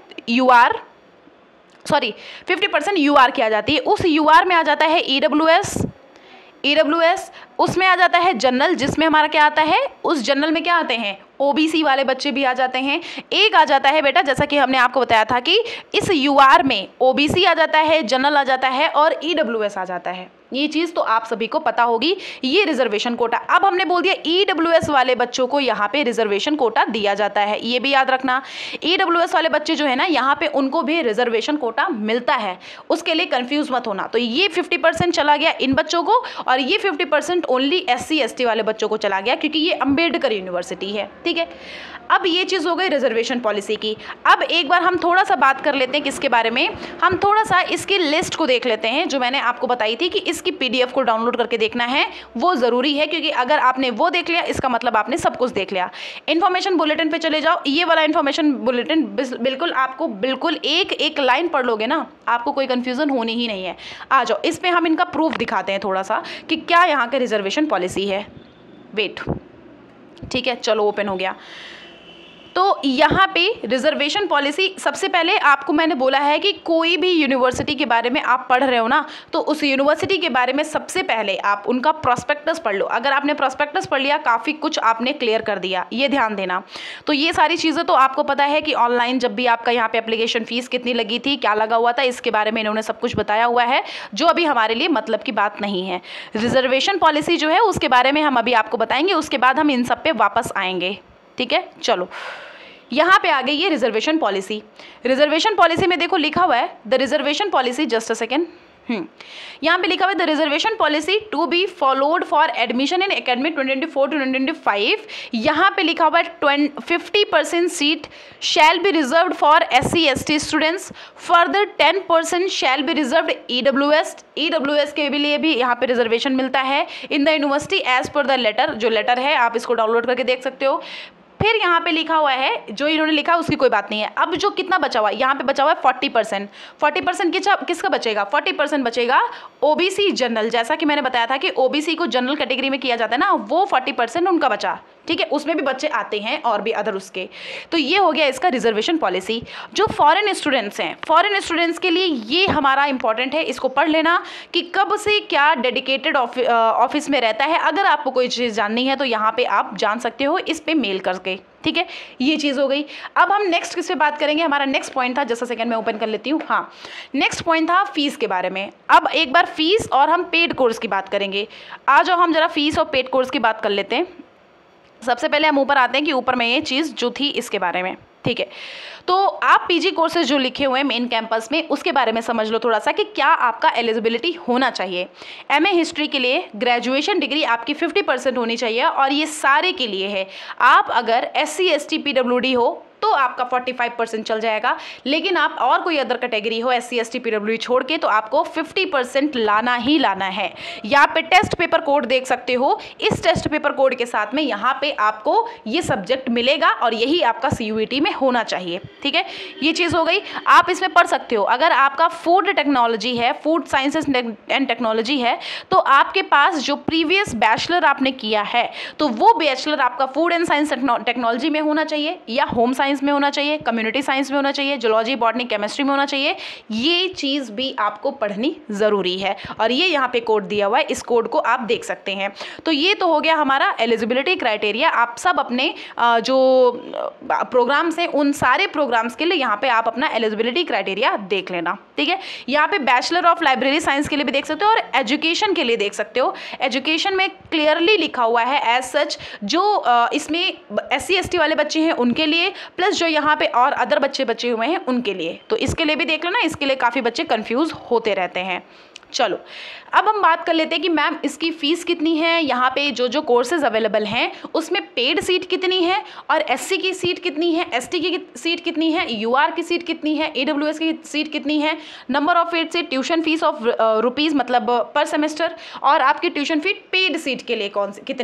50% UR की आ जाती है। उस UR में आ जाता है EWS, उसमें आ जाता है जनरल, जिसमें हमारा क्या आता है, उस जनरल में क्या आते हैं OBC वाले बच्चे भी आ जाते हैं। एक आ जाता है बेटा, जैसा कि हमने आपको बताया था कि इस UR में OBC आ जाता है, जनरल आ जाता है और EWS आ जाता है। ये चीज़ तो आप सभी को पता होगी, ये रिजर्वेशन कोटा। अब हमने बोल दिया EWS वाले बच्चों को यहाँ पे रिजर्वेशन कोटा दिया जाता है, ये भी याद रखना। EWS वाले बच्चे जो है ना यहाँ पे उनको भी रिजर्वेशन कोटा मिलता है, उसके लिए कंफ्यूज मत होना। तो ये 50% चला गया इन बच्चों को, और ये 50% ओनली SC ST वाले बच्चों को चला गया, क्योंकि ये अंबेडकर यूनिवर्सिटी है, ठीक है। अब ये चीज़ हो गई रिजर्वेशन पॉलिसी की। अब एक बार हम थोड़ा सा बात कर लेते हैं किसके बारे में, हम थोड़ा सा इसकी लिस्ट को देख लेते हैं जो मैंने आपको बताई थी कि इसकी PDF को डाउनलोड करके देखना है, वो ज़रूरी है, क्योंकि अगर आपने वो देख लिया इसका मतलब आपने सब कुछ देख लिया। इन्फॉर्मेशन बुलेटिन पे चले जाओ, ये वाला इन्फॉर्मेशन बुलेटिन बिल्कुल आपको बिल्कुल एक एक लाइन पढ़ लोगे ना, आपको कोई कन्फ्यूज़न होनी ही नहीं है। आ जाओ, इस पर हम इनका प्रूफ दिखाते हैं थोड़ा सा कि क्या यहाँ के रिजर्वेशन पॉलिसी है। वेट, ठीक है, चलो ओपन हो गया। तो यहाँ पे रिजर्वेशन पॉलिसी, सबसे पहले आपको मैंने बोला है कि कोई भी यूनिवर्सिटी के बारे में आप पढ़ रहे हो ना, तो उस यूनिवर्सिटी के बारे में सबसे पहले आप उनका प्रोस्पेक्टस पढ़ लो। अगर आपने प्रोस्पेक्टस पढ़ लिया, काफ़ी कुछ आपने क्लियर कर दिया, ये ध्यान देना। तो ये सारी चीज़ें तो आपको पता है कि ऑनलाइन जब भी आपका यहाँ पे एप्लीकेशन फ़ीस कितनी लगी थी, क्या लगा हुआ था, इसके बारे में इन्होंने सब कुछ बताया हुआ है, जो अभी हमारे लिए मतलब की बात नहीं है। रिजर्वेशन पॉलिसी जो है उसके बारे में हम अभी आपको बताएंगे, उसके बाद हम इन सब पे वापस आएंगे, ठीक है। चलो यहाँ पे आ गई ये रिजर्वेशन पॉलिसी। रिजर्वेशन पॉलिसी में देखो लिखा हुआ है the reservation policy, just a second, यहाँ पे लिखा हुआ है the reservation policy to be followed for admission in academic 2024 to 2025। यहाँ पे लिखा हुआ है 50% seat shall be reserved for SC ST students, further 10% shall be reserved EWS के लिए भी यहाँ पे रिजर्वेशन मिलता है in the university as per the letter, जो लेटर है आप इसको डाउनलोड करके देख सकते हो। फिर यहाँ पे लिखा हुआ है, जो इन्होंने लिखा उसकी कोई बात नहीं है। अब जो कितना बचा हुआ है, यहाँ पे बचा हुआ है 40%। 40% किसका बचेगा? 40% बचेगा ओबीसी जनरल। जैसा कि मैंने बताया था कि ओबीसी को जनरल कैटेगरी में किया जाता है ना, वो 40% उनका बचा, ठीक है। उसमें भी बच्चे आते हैं और भी अदर उसके। तो ये हो गया इसका रिजर्वेशन पॉलिसी। जो फॉरेन स्टूडेंट्स हैं, फॉरेन स्टूडेंट्स के लिए ये हमारा इंपॉर्टेंट है, इसको पढ़ लेना कि कब से क्या डेडिकेटेड ऑफिस में रहता है। अगर आपको कोई चीज़ जाननी है तो यहाँ पे आप जान सकते हो इस पे मेल करके, ठीक है। ये चीज़ हो गई। अब हम नेक्स्ट किस पे बात करेंगे? हमारा नेक्स्ट पॉइंट था, जस्ट अ सेकंड मैं ओपन कर लेती हूँ। हाँ, नेक्स्ट पॉइंट था फीस के बारे में। अब एक बार फीस और हम पेड कोर्स की बात करेंगे। आ जाओ हम जरा फीस और पेड कोर्स की बात कर लेते हैं। सबसे पहले हम ऊपर आते हैं कि ऊपर में ये चीज़ जो थी इसके बारे में, ठीक है। तो आप पीजी कोर्सेज जो लिखे हुए हैं मेन कैंपस में, उसके बारे में समझ लो थोड़ा सा कि क्या आपका एलिजिबिलिटी होना चाहिए। एमए हिस्ट्री के लिए ग्रेजुएशन डिग्री आपकी 50% होनी चाहिए और ये सारे के लिए है। आप अगर SC ST PWD हो तो आपका 45% चल जाएगा, लेकिन आप और कोई अदर कैटेगरी हो SC ST PWD छोड़ के तो आपको 50% लाना ही लाना है। यहाँ पे टेस्ट पेपर कोड देख सकते हो, इस टेस्ट पेपर कोड के साथ में यहाँ पे आपको ये सब्जेक्ट मिलेगा और यही आपका CUET में होना चाहिए, ठीक है। ये चीज़ हो गई। आप इसमें पढ़ सकते हो, अगर आपका फूड टेक्नोलॉजी है, फूड साइंसेस एंड टेक्नोलॉजी है, तो आपके पास जो प्रीवियस बैचलर आपने किया है तो वो बैचलर आपका फूड एंड साइंस टेक्नोलॉजी में होना चाहिए या होम साइंस में होना चाहिए, कम्युनिटी साइंस में होना चाहिए, जूलॉजी बॉटनी केमिस्ट्री में होना चाहिए। ये चीज़ भी आपको पढ़नी ज़रूरी है और ये यहाँ पे कोड दिया हुआ है, इस कोड को आप देख सकते हैं। तो ये तो हो गया हमारा एलिजिबिलिटी क्राइटेरिया। आप सब अपने जो प्रोग्राम्स हैं उन सारे प्रोग्राम्स के लिए यहाँ पे आप अपना एलिजिबिलिटी क्राइटेरिया देख लेना, ठीक है। यहाँ पे बैचलर ऑफ लाइब्रेरी साइंस के लिए भी देख सकते हो और एजुकेशन के लिए देख सकते हो। एजुकेशन में क्लियरली लिखा हुआ है एज सच, जो इसमें SC ST वाले बच्चे हैं उनके लिए, प्लस जो यहाँ पे और अदर बच्चे हुए हैं उनके लिए। तो इसके लिए भी देख लेना, इसके लिए काफ़ी बच्चे कंफ्यूज होते रहते हैं। चलो अब हम बात कर लेते हैं कि मैम इसकी फ़ीस कितनी है, यहाँ पे जो जो कोर्सेज अवेलेबल हैं उसमें पेड सीट कितनी है और SC की सीट कितनी है, ST की सीट कितनी है, UR की सीट कितनी है, AWS की सीट कितनी है, नंबर ऑफ सीट से, ट्यूशन फीस ऑफ रुपीज़ मतलब पर सेमेस्टर, और आपकी ट्यूशन फी पेड सीट के लिए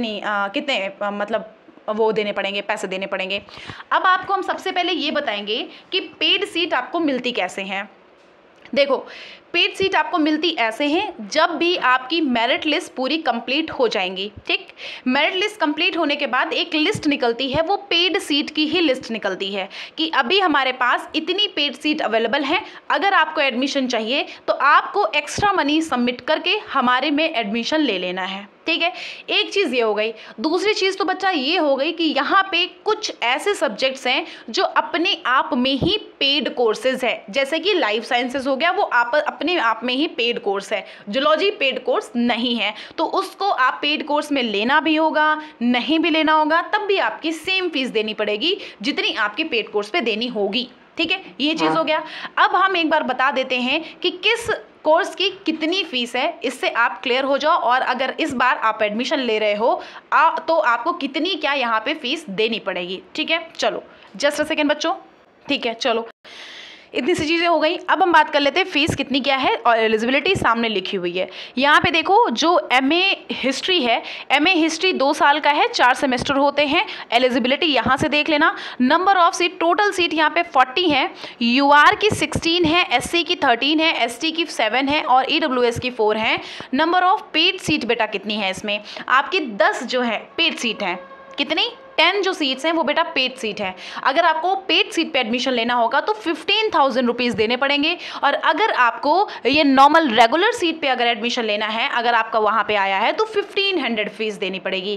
कितने मतलब वो देने पड़ेंगे, पैसे देने पड़ेंगे। अब आपको हम सबसे पहले ये बताएंगे कि पेड सीट आपको मिलती कैसे हैं। देखो, पेड सीट आपको मिलती ऐसे हैं जब भी आपकी मेरिट लिस्ट पूरी कंप्लीट हो जाएंगी, ठीक। मेरिट लिस्ट कंप्लीट होने के बाद एक लिस्ट निकलती है, वो पेड सीट की ही लिस्ट निकलती है कि अभी हमारे पास इतनी पेड सीट अवेलेबल हैं, अगर आपको एडमिशन चाहिए तो आपको एक्स्ट्रा मनी सबमिट करके हमारे में एडमिशन ले लेना है, ठीक है। एक चीज़ ये हो गई। दूसरी चीज़ तो बच्चा ये हो गई कि यहाँ पे कुछ ऐसे सब्जेक्ट्स हैं जो अपने आप में ही पेड कोर्सेज है, जैसे कि लाइफ साइंसेज हो गया, वो अपने आप में ही पेड कोर्स है। जूलॉजी पेड कोर्स नहीं है, तो उसको आप पेड कोर्स में लेना भी होगा, नहीं भी लेना होगा, तब भी आपकी सेम फीस देनी पड़ेगी जितनी आपकी पेड कोर्स पे देनी होगी, ठीक है। ये चीज़ हो गया। अब हम एक बार बता देते हैं कि किस कोर्स की कितनी फीस है, इससे आप क्लियर हो जाओ। और अगर इस बार आप एडमिशन ले रहे हो तो आपको कितनी क्या यहाँ पे फीस देनी पड़ेगी, ठीक है। चलो जस्ट अ सेकेंड बच्चों, ठीक है। चलो इतनी सी चीज़ें हो गई। अब हम बात कर लेते हैं फीस कितनी क्या है, और एलिजिबिलिटी सामने लिखी हुई है। यहाँ पे देखो, जो MA हिस्ट्री है, MA हिस्ट्री 2 साल का है, 4 सेमेस्टर होते हैं। एलिजिबिलिटी यहाँ से देख लेना। Number of seat, total seat यहाँ पे 40 है, UR की 16 है, SC की 13 है, ST की 7 है और EWS की 4 है। नंबर ऑफ पेड सीट बेटा कितनी है, इसमें आपकी 10 जो है पेड सीट हैं। कितनी? 10 जो सीट्स हैं वो बेटा पेड सीट है। अगर आपको पेड सीट पे एडमिशन लेना होगा तो 15,000 रुपीज़ देने पड़ेंगे, और अगर आपको ये नॉर्मल रेगुलर सीट पे अगर एडमिशन लेना है, अगर आपका वहाँ पे आया है तो 1500 फीस देनी पड़ेगी।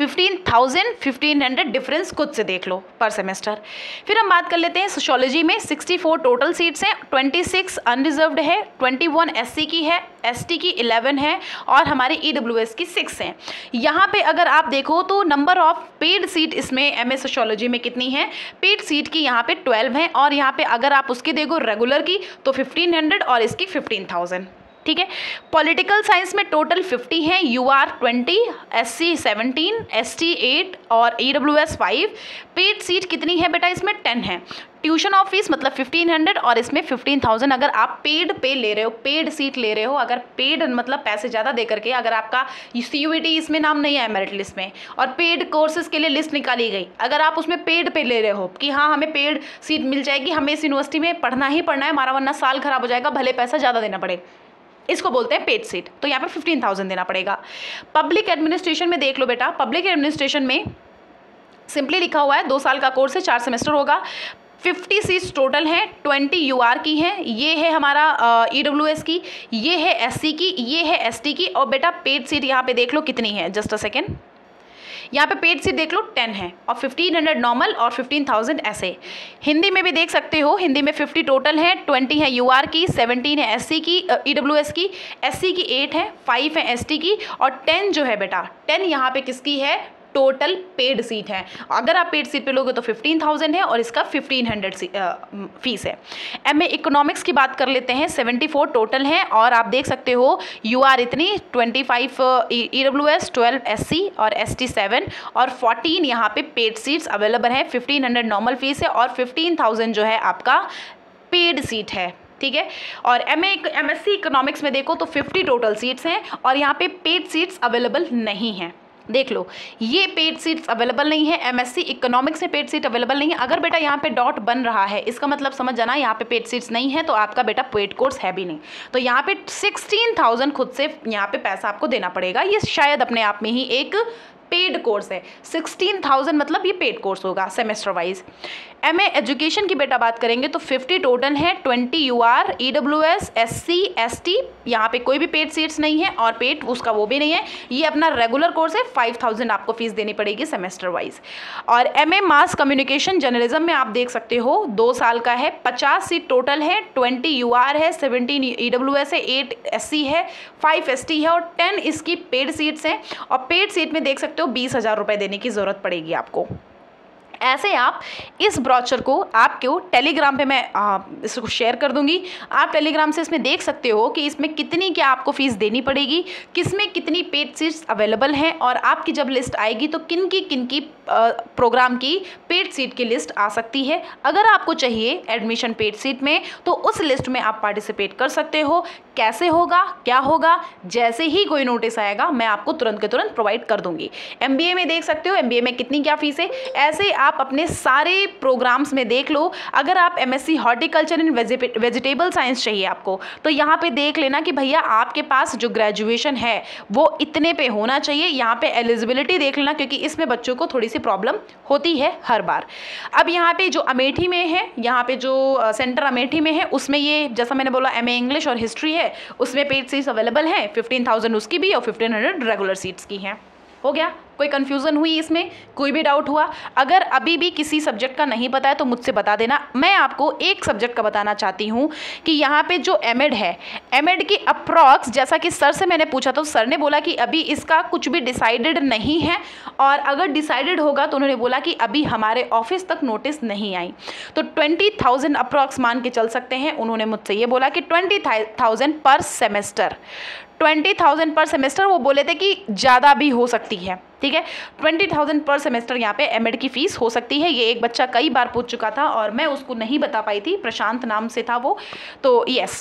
15,000 1500 डिफरेंस खुद से देख लो पर सेमेस्टर। फिर हम बात कर लेते हैं सोशियोलॉजी में 64 टोटल सीट्स हैं, 26 अनरिजर्व्ड है, 21 SC की है, ST की 11 है और हमारी EWS की 6 हैं। यहाँ पे अगर आप देखो तो नंबर ऑफ पेड सीट इसमें MA सोशियोलॉजी में कितनी है, पेड सीट की यहाँ पे 12 है, और यहाँ पे अगर आप उसकी देखो रेगुलर की तो 1500 और इसकी 15,000, ठीक है। पॉलिटिकल साइंस में टोटल 50 है, UR 20, SC 17, ST 8 और EWS 5। पेड सीट कितनी है बेटा, इसमें 10 है। ट्यूशन ऑफ फीस मतलब 1500 और इसमें 15,000 अगर आप पेड पे ले रहे हो, पेड सीट ले रहे हो, अगर पेड मतलब पैसे ज़्यादा दे करके, अगर आपका CUET इसमें नाम नहीं है मेरिट लिस्ट में और पेड कोर्सेज के लिए लिस्ट निकाली गई, अगर आप उसमें पेड पे ले रहे हो कि हाँ हमें पेड सीट मिल जाएगी, हमें इस यूनिवर्सिटी में पढ़ना ही पढ़ना है, हमारा वरना साल खराब हो जाएगा, भले पैसा ज़्यादा देना पड़े, इसको बोलते हैं पेड सीट, तो यहाँ पे 15,000 देना पड़ेगा। पब्लिक एडमिनिस्ट्रेशन में देख लो बेटा, पब्लिक एडमिनिस्ट्रेशन में सिंपली लिखा हुआ है 2 साल का कोर्स है, 4 सेमेस्टर होगा, 50 सीट्स टोटल हैं, 20 UR की हैं, ये है हमारा EWS की, ये है SC की, ये है ST की, और बेटा पेड सीट यहाँ पे देख लो कितनी है, जस्ट अ सेकेंड, यहाँ पे पेड सीट देख लो 10 है और 1500 नॉर्मल और 15,000 ऐसे। हिंदी में भी देख सकते हो, हिंदी में 50 टोटल है, 20 है UR की, 17 है SC की, EWS की, SC की 8 है, 5 है ST की, और 10 जो है बेटा 10 यहाँ पे किसकी है, टोटल पेड सीट है। अगर आप पेड सीट पे लोगे तो 15,000 है और इसका 1500 फीस है। MA इकोनॉमिक्स की बात कर लेते हैं, 74 टोटल है और आप देख सकते हो UR इतनी 25 EWS, 12 SC और ST 7 और 14 यहाँ पे पेड सीट्स अवेलेबल है। 1500 नॉर्मल फीस है और 15,000 जो है आपका पेड सीट है, ठीक है। और MSc इकोनॉमिक्स में देखो तो 50 टोटल सीट्स हैं और यहाँ पे पेड सीट्स अवेलेबल नहीं हैं। देख लो ये पेड सीट्स अवेलेबल नहीं है, MSc इकोनॉमिक्स में पेड सीट अवेलेबल नहीं है। अगर बेटा यहाँ पे डॉट बन रहा है इसका मतलब समझ जाना यहाँ पे पेड सीट्स नहीं है, तो आपका बेटा पेड कोर्स है भी नहीं, तो यहाँ पे 16,000 खुद से यहाँ पे पैसा आपको देना पड़ेगा। ये शायद अपने आप में ही एक पेड कोर्स है, 16,000 मतलब ये पेड कोर्स होगा सेमेस्टर वाइज। MA एजुकेशन की बेटा बात करेंगे तो 50 टोटल है, 20 UR, EWS, SC, ST, यहाँ पे कोई भी पेड सीट्स नहीं है और पेड उसका वो भी नहीं है, ये अपना रेगुलर कोर्स है। 5,000 आपको फीस देनी पड़ेगी सेमेस्टर वाइज। और MA मास कम्युनिकेशन जर्नलिज्म में आप देख सकते हो 2 साल का है, 50 सीट टोटल है, 20 UR है, 17 EWS है, 8 SC है, 5 ST है और 10 इसकी पेड सीट्स हैं। और पेड सीट में देख सकते हो 20,000 रुपये देने की ज़रूरत पड़ेगी आपको। ऐसे आप इस ब्रोचर को आपको टेलीग्राम पे मैं इसको शेयर कर दूंगी, आप टेलीग्राम से इसमें देख सकते हो कि इसमें कितनी क्या आपको फीस देनी पड़ेगी, किसमें कितनी पेड सीट्स अवेलेबल हैं और आपकी जब लिस्ट आएगी तो किन की प्रोग्राम की पेड सीट की लिस्ट आ सकती है। अगर आपको चाहिए एडमिशन पेड सीट में तो उस लिस्ट में आप पार्टिसिपेट कर सकते हो। कैसे होगा, क्या होगा, जैसे ही कोई नोटिस आएगा मैं आपको तुरंत के तुरंत प्रोवाइड कर दूंगी। MBA में देख सकते हो MBA में कितनी क्या फीस है, ऐसे आप अपने सारे प्रोग्राम्स में देख लो। अगर आप MSc horticulture and vegetable science चाहिए आपको तो यहाँ पे देख लेना कि भैया आपके पास जो ग्रेजुएशन है वो इतने पे होना चाहिए। यहाँ पे एलिजिबिलिटी देख लेना क्योंकि इसमें बच्चों को थोड़ी सी प्रॉब्लम होती है हर बार। अब यहाँ पे जो अमेठी में है, यहाँ पे जो सेंटर अमेठी में है उसमें ये जैसा मैंने बोला MA इंग्लिश और हिस्ट्री है, उसमें पेड सीट्स अवेलेबल हैं, 15,000 उसकी भी और 1500 रेगुलर सीट्स की हैं। हो गया, कोई कन्फ्यूज़न हुई इसमें, कोई भी डाउट हुआ? अगर अभी भी किसी सब्जेक्ट का नहीं पता है तो मुझसे बता देना। मैं आपको एक सब्जेक्ट का बताना चाहती हूँ कि यहाँ पे जो एमएड है, एमएड की अप्रॉक्स, जैसा कि सर से मैंने पूछा तो सर ने बोला कि अभी इसका कुछ भी डिसाइडेड नहीं है और अगर डिसाइडेड होगा तो उन्होंने बोला कि अभी हमारे ऑफिस तक नोटिस नहीं आई, तो 20,000 अप्रॉक्स मान के चल सकते हैं। उन्होंने मुझसे ये बोला कि 20,000 पर सेमेस्टर, 20,000 पर सेमेस्टर। वो बोले थे कि ज़्यादा भी हो सकती है, ठीक है। 20,000 पर सेमेस्टर यहाँ पे एमएड की फ़ीस हो सकती है। ये एक बच्चा कई बार पूछ चुका था और मैं उसको नहीं बता पाई थी, प्रशांत नाम से था वो, तो यस।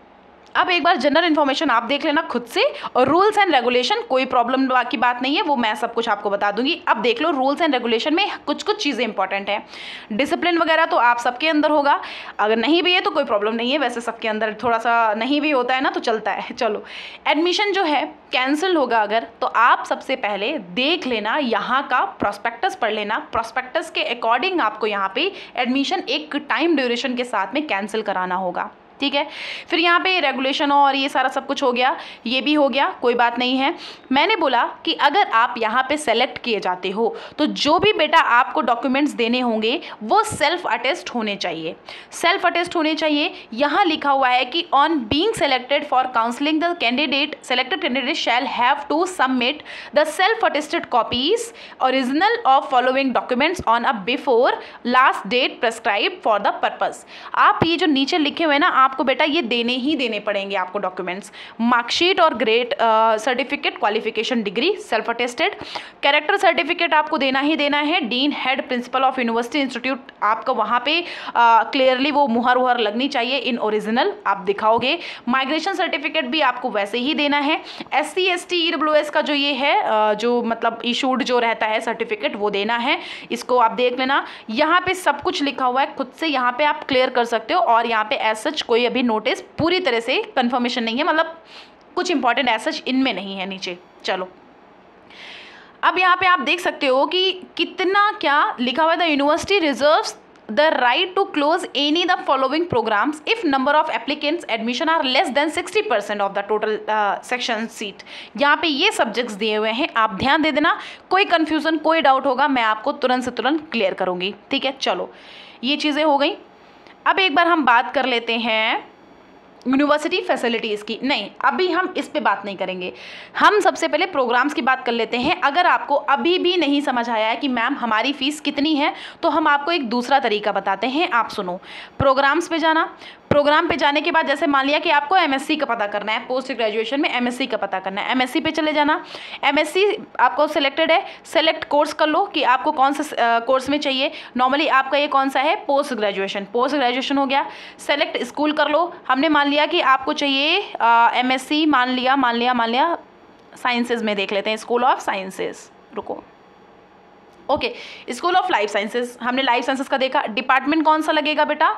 अब एक बार जनरल इन्फॉर्मेशन आप देख लेना खुद से, और रूल्स एंड रेगुलेशन कोई प्रॉब्लम की बात नहीं है, वो मैं सब कुछ आपको बता दूंगी। अब देख लो रूल्स एंड रेगुलेशन में कुछ कुछ चीज़ें इंपॉर्टेंट हैं। डिसिप्लिन वगैरह तो आप सबके अंदर होगा, अगर नहीं भी है तो कोई प्रॉब्लम नहीं है, वैसे सबके अंदर थोड़ा सा नहीं भी होता है ना तो चलता है। चलो, एडमिशन जो है कैंसिल होगा अगर, तो आप सबसे पहले देख लेना, यहाँ का प्रॉस्पेक्टस पढ़ लेना। प्रॉस्पेक्टस के अकॉर्डिंग आपको यहाँ पे एडमिशन एक टाइम ड्यूरेशन के साथ में कैंसिल कराना होगा, ठीक है। फिर यहाँ पे रेगुलेशन और ये सारा सब कुछ हो गया, ये भी हो गया, कोई बात नहीं है। मैंने बोला कि अगर आप यहाँ पे सेलेक्ट किए जाते हो तो जो भी बेटा आपको डॉक्यूमेंट्स देने होंगे वो सेल्फ अटेस्ट होने चाहिए, सेल्फ अटेस्ट होने चाहिए। यहाँ लिखा हुआ है कि on being selected for counselling the candidate, selected candidate shall have to submit the self attested copies original of following documents on a before last date prescribe for the purpose. आप ये जो नीचे लिखे हुए ना, आप आपको बेटा ये देने ही देने पड़ेंगे आपको डॉक्यूमेंट्स, मार्कशीट और grade certificate, qualification degree self attested, character certificate आपको देना ही देना है, dean head principal of university institute आपका वहाँ पे क्लियरली वो मुहर वुहर लगनी चाहिए इन ओरिजिनल आप दिखाओगे, माइग्रेशन सर्टिफिकेट भी आपको वैसे ही देना है, SC ST EWS का जो ये है जो मतलब इशूड जो रहता है सर्टिफिकेट वो देना है, इसको आप देख लेना। यहाँ पे सब कुछ लिखा हुआ है, खुद से यहाँ पे आप क्लियर कर सकते हो, और यहाँ पे एज सच कोई अभी नोटिस पूरी तरह से कंफर्मेशन नहीं है, मतलब कुछ इंपॉर्टेंट एज सच इनमें नहीं है नीचे। चलो अब यहाँ पे आप देख सकते हो कि कितना क्या लिखा हुआ है, the university reserves the right to close any the following programs if number of applicants admission are less than 60% of the total section seat। यहाँ पे ये सब्जेक्ट्स दिए हुए हैं, आप ध्यान दे देना, कोई कंफ्यूजन कोई डाउट होगा मैं आपको तुरंत से तुरंत क्लियर करूँगी, ठीक है। चलो ये चीज़ें हो गई। अब एक बार हम बात कर लेते हैं यूनिवर्सिटी फैसिलिटीज़ की। नहीं, अभी हम इस पे बात नहीं करेंगे, हम सबसे पहले प्रोग्राम्स की बात कर लेते हैं। अगर आपको अभी भी नहीं समझ आया है कि मैम हमारी फ़ीस कितनी है, तो हम आपको एक दूसरा तरीका बताते हैं, आप सुनो। प्रोग्राम्स पे जाना, प्रोग्राम पे जाने के बाद जैसे मान लिया कि आपको MSc का पता करना है, पोस्ट ग्रेजुएशन में MSc का पता करना है, MSc पे चले जाना। MSc आपको सिलेक्टेड है, सेलेक्ट कोर्स कर लो कि आपको कौन सा कोर्स में चाहिए। नॉर्मली आपका ये कौन सा है, पोस्ट ग्रेजुएशन हो गया। सेलेक्ट स्कूल कर लो, हमने मान लिया कि आपको चाहिए MSc, मान लिया साइंसेज में देख लेते हैं, स्कूल ऑफ साइंसेज, रुको, okay, school of life sciences, हमने लाइफ साइंसेज का देखा। डिपार्टमेंट कौन सा लगेगा बेटा,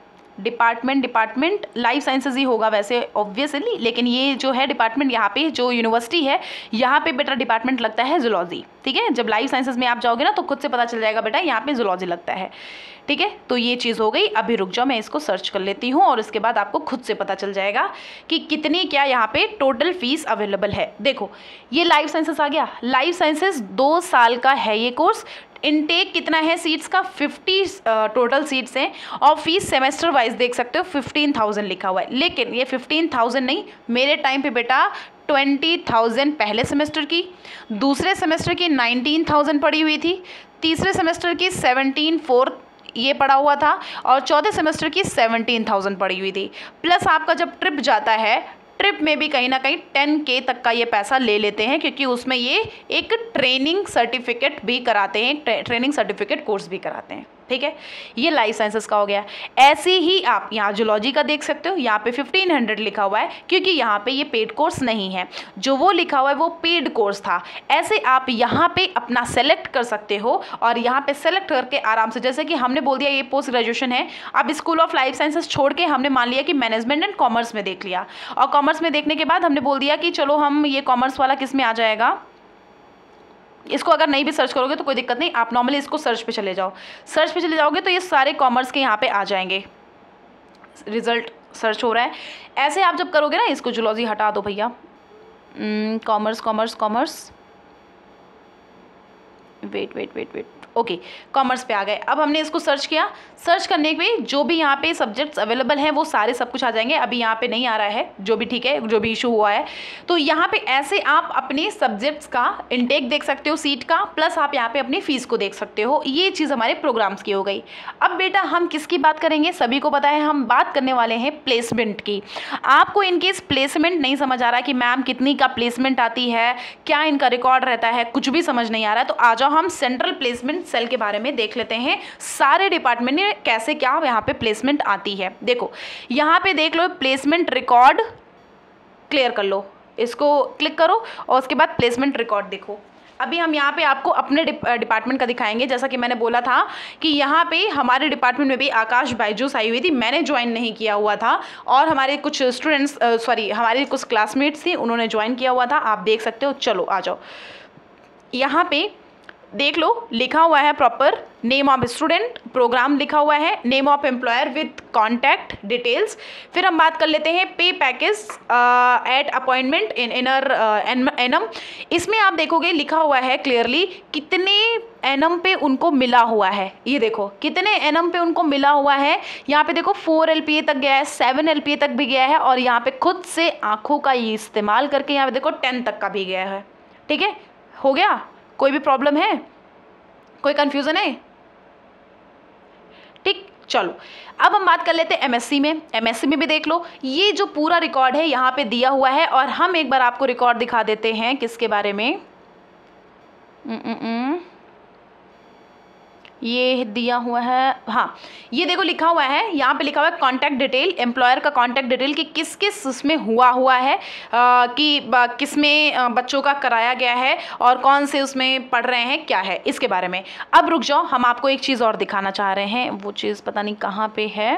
डिपार्टमेंट लाइफ साइंसेज ही होगा वैसे ऑब्वियसली, लेकिन ये जो है डिपार्टमेंट यहाँ पे जो यूनिवर्सिटी है यहाँ पे बेटा डिपार्टमेंट लगता है जूलॉजी, ठीक है। जब लाइफ साइंसेज में आप जाओगे ना तो खुद से पता चल जाएगा बेटा यहाँ पे जूलॉजी लगता है, ठीक है। तो ये चीज़ हो गई। अभी रुक जाओ, मैं इसको सर्च कर लेती हूँ और इसके बाद आपको खुद से पता चल जाएगा कि कितनी क्या यहाँ पे टोटल फीस अवेलेबल है। देखो ये लाइफ साइंसेज आ गया, लाइफ साइंसेज 2 साल का है ये कोर्स। इनटेक कितना है सीट्स का, 50 टोटल सीट्स हैं, और फीस सेमेस्टर वाइज देख सकते हो 15,000 लिखा हुआ है। लेकिन ये 15,000 नहीं, मेरे टाइम पे बेटा 20,000 पहले सेमेस्टर की, दूसरे सेमेस्टर की 19,000 पड़ी हुई थी, तीसरे सेमेस्टर की 17,400 ये पड़ा हुआ था, और चौथे सेमेस्टर की 17,000 पड़ी हुई थी। प्लस आपका जब ट्रिप जाता है, ट्रिप में भी कहीं ना कहीं 10K तक का ये पैसा ले लेते हैं, क्योंकि उसमें ये एक ट्रेनिंग सर्टिफिकेट भी कराते हैं, ट्रेनिंग सर्टिफिकेट कोर्स भी कराते हैं, ठीक है। ये लाइफ साइंसेस का हो गया। ऐसे ही आप यहाँ जूलॉजी का देख सकते हो, यहाँ पे 1500 लिखा हुआ है, क्योंकि यहाँ पे ये पेड कोर्स नहीं है, जो वो लिखा हुआ है वो पेड कोर्स था। ऐसे आप यहाँ पे अपना सेलेक्ट कर सकते हो, और यहाँ पे सेलेक्ट करके आराम से, जैसे कि हमने बोल दिया ये पोस्ट ग्रेजुएशन है, अब स्कूल ऑफ लाइफ साइंसेस छोड़ के हमने मान लिया कि मैनेजमेंट एंड कॉमर्स में देख लिया, और कॉमर्स में देखने के बाद हमने बोल दिया कि चलो हम ये कॉमर्स वाला किस में आ जाएगा। इसको अगर नहीं भी सर्च करोगे तो कोई दिक्कत नहीं, आप नॉर्मली इसको सर्च पे चले जाओ, सर्च पे चले जाओगे तो ये सारे कॉमर्स के यहाँ पे आ जाएंगे, रिजल्ट सर्च हो रहा है। ऐसे आप जब करोगे ना, इसको जूलॉजी हटा दो भैया, कॉमर्स, वेट, ओके, कॉमर्स पे आ गए। अब हमने इसको सर्च किया, सर्च करने पे जो भी यहाँ पे सब्जेक्ट्स अवेलेबल हैं वो सारे सब कुछ आ जाएंगे। अभी यहाँ पे नहीं आ रहा है, जो भी ठीक है, जो भी इशू हुआ है। तो यहाँ पे ऐसे आप अपने सब्जेक्ट्स का इनटेक देख सकते हो सीट का, प्लस आप यहाँ पे अपनी फ़ीस को देख सकते हो। ये चीज़ हमारे प्रोग्राम्स की हो गई। अब बेटा हम किसकी बात करेंगे, सभी को पता है हम बात करने वाले हैं प्लेसमेंट की। आपको इनकेस प्लेसमेंट नहीं समझ आ रहा कि मैम कितनी का प्लेसमेंट आती है, क्या इनका रिकॉर्ड रहता है, कुछ भी समझ नहीं आ रहा है, तो आ जाओ हम सेंट्रल प्लेसमेंट सेल के बारे में देख लेते हैं, सारे डिपार्टमेंट में कैसे क्या यहाँ पे प्लेसमेंट आती है। देखो यहाँ पे देख लो, प्लेसमेंट रिकॉर्ड क्लियर कर लो, इसको क्लिक करो और उसके बाद प्लेसमेंट रिकॉर्ड देखो। अभी हम यहाँ पे आपको अपने डिपार्टमेंट का दिखाएंगे। जैसा कि मैंने बोला था कि यहाँ पे हमारे डिपार्टमेंट में भी आकाश बायजूस आई हुई थी, मैंने ज्वाइन नहीं किया हुआ था, और हमारे कुछ स्टूडेंट्स हमारे कुछ क्लासमेट्स थी, उन्होंने ज्वाइन किया हुआ था, आप देख सकते हो। चलो आ जाओ, यहाँ पे देख लो, लिखा हुआ है proper name of student, program लिखा हुआ है, name of employer with contact details. फिर हम बात कर लेते हैं pay package at appointment in inner annum. इसमें आप देखोगे लिखा हुआ है क्लियरली कितने एनम पे उनको मिला हुआ है। ये देखो कितने एनम पे उनको मिला हुआ है। यहाँ पे देखो 4 LPA तक गया है, 7 LPA तक भी गया है, और यहाँ पे खुद से आँखों का ये इस्तेमाल करके यहाँ पे देखो 10 तक का भी गया है। ठीक है, हो गया? कोई भी प्रॉब्लम है, कोई कन्फ्यूज़न है? ठीक, चलो अब हम बात कर लेते हैं एमएससी में। एमएससी में भी देख लो, ये जो पूरा रिकॉर्ड है यहाँ पे दिया हुआ है, और हम एक बार आपको रिकॉर्ड दिखा देते हैं किसके बारे में। ये दिया हुआ है, हाँ ये देखो लिखा हुआ है, यहाँ पे लिखा हुआ है कॉन्टैक्ट डिटेल, एम्प्लॉयर का कॉन्टैक्ट डिटेल कि किस किस उसमें हुआ है, कि किस में बच्चों का कराया गया है और कौन से उसमें पढ़ रहे हैं, क्या है इसके बारे में। अब रुक जाओ, हम आपको एक चीज़ और दिखाना चाह रहे हैं, वो चीज़ पता नहीं कहाँ पे है।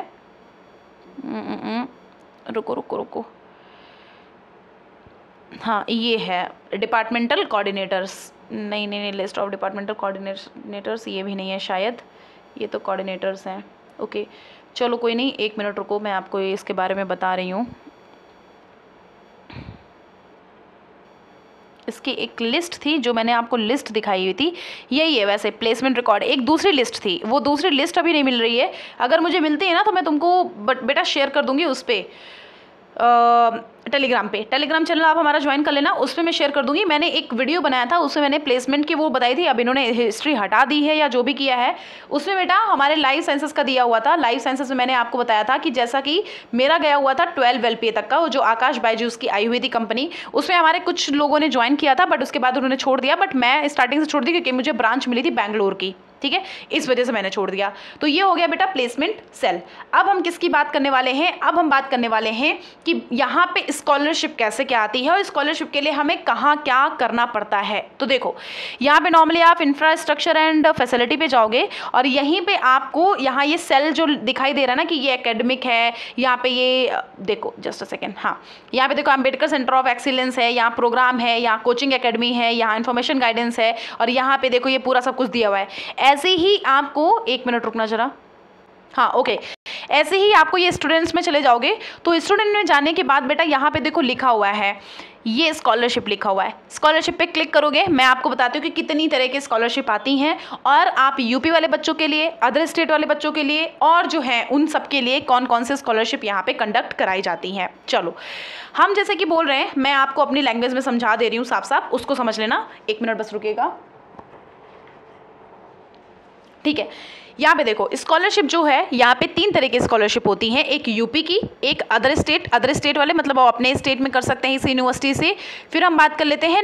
रुको रुको रुको, हाँ ये है डिपार्टमेंटल कोऑर्डिनेटर्स, नहीं लिस्ट ऑफ डिपार्टमेंटल कोऑर्डिनेटर्स, ये भी नहीं है शायद, ये तो कोऑर्डिनेटर्स हैं। ओके चलो कोई नहीं, 1 मिनट रुको, मैं आपको इसके बारे में बता रही हूँ। इसकी एक लिस्ट थी जो मैंने आपको लिस्ट दिखाई हुई थी, यही है वैसे प्लेसमेंट रिकॉर्ड। एक दूसरी लिस्ट थी, वो दूसरी लिस्ट अभी नहीं मिल रही है, अगर मुझे मिलती है ना तो मैं तुमको बेटा शेयर कर दूँगी उस पर, टेलीग्राम पे, टेलीग्राम चैनल आप हमारा ज्वाइन कर लेना, उस पर मैं शेयर कर दूंगी। मैंने एक वीडियो बनाया था, उसमें मैंने प्लेसमेंट की वो बताई थी, अब इन्होंने हिस्ट्री हटा दी है या जो भी किया है। उसमें बेटा हमारे लाइफ साइंसेस का दिया हुआ था, लाइफ साइंसेस में मैंने आपको बताया था कि जैसा कि मेरा गया हुआ था 12 LPA तक का, वो जो आकाश बायजूस की आई हुई थी कंपनी, उसमें हमारे कुछ लोगों ने ज्वाइन किया था, बट उसके बाद उन्होंने छोड़ दिया। बट मैं स्टार्टिंग से छोड़ दी क्योंकि मुझे ब्रांच मिली थी बैंगलोर की, ठीक है, इस वजह से मैंने छोड़ दिया। तो ये हो गया बेटा प्लेसमेंट सेल। अब हम किसकी बात करने वाले हैं, अब हम बात करने वाले हैं कि यहाँ पे स्कॉलरशिप कैसे क्या आती है और स्कॉलरशिप के लिए हमें कहाँ क्या करना पड़ता है। तो देखो यहाँ पे नॉर्मली आप इंफ्रास्ट्रक्चर एंड फैसिलिटी पे जाओगे और यहीं पे आपको यहाँ ये सेल जो दिखाई दे रहा है ना कि ये एकेडमिक है, यहाँ पे ये देखो जस्ट अ सेकेंड, हाँ यहाँ पे देखो अम्बेडकर सेंटर ऑफ एक्सीलेंस है, यहाँ प्रोग्राम है, यहाँ कोचिंग एकेडमी है, यहाँ इन्फॉर्मेशन गाइडेंस है, और यहाँ पे देखो ये पूरा सब कुछ दिया हुआ है। ऐसे ही आपको 1 मिनट रुकना जरा, हाँ ओके, ऐसे ही आपको ये स्टूडेंट्स में चले जाओगे तो स्टूडेंट में जाने के बाद बेटा यहाँ पे देखो लिखा हुआ है, ये स्कॉलरशिप लिखा हुआ है। स्कॉलरशिप पे क्लिक करोगे, मैं आपको बताती हूँ कि कितनी तरह की स्कॉलरशिप आती हैं, और आप यूपी वाले बच्चों के लिए, अदर स्टेट वाले बच्चों के लिए, और जो है उन सब के लिए कौन कौन से स्कॉलरशिप यहाँ पे कंडक्ट कराई जाती हैं। चलो हम जैसे कि बोल रहे हैं, मैं आपको अपनी लैंग्वेज में समझा दे रही हूँ साफ साफ, उसको समझ लेना। 1 मिनट बस रुकिएगा, ठीक है। यहाँ पे देखो स्कॉलरशिप जो है, यहाँ पे 3 तरह की स्कॉलरशिप होती हैं, एक यूपी की, एक अदर स्टेट वाले मतलब वो अपने स्टेट में कर सकते हैं इस यूनिवर्सिटी से। फिर हम बात कर लेते हैं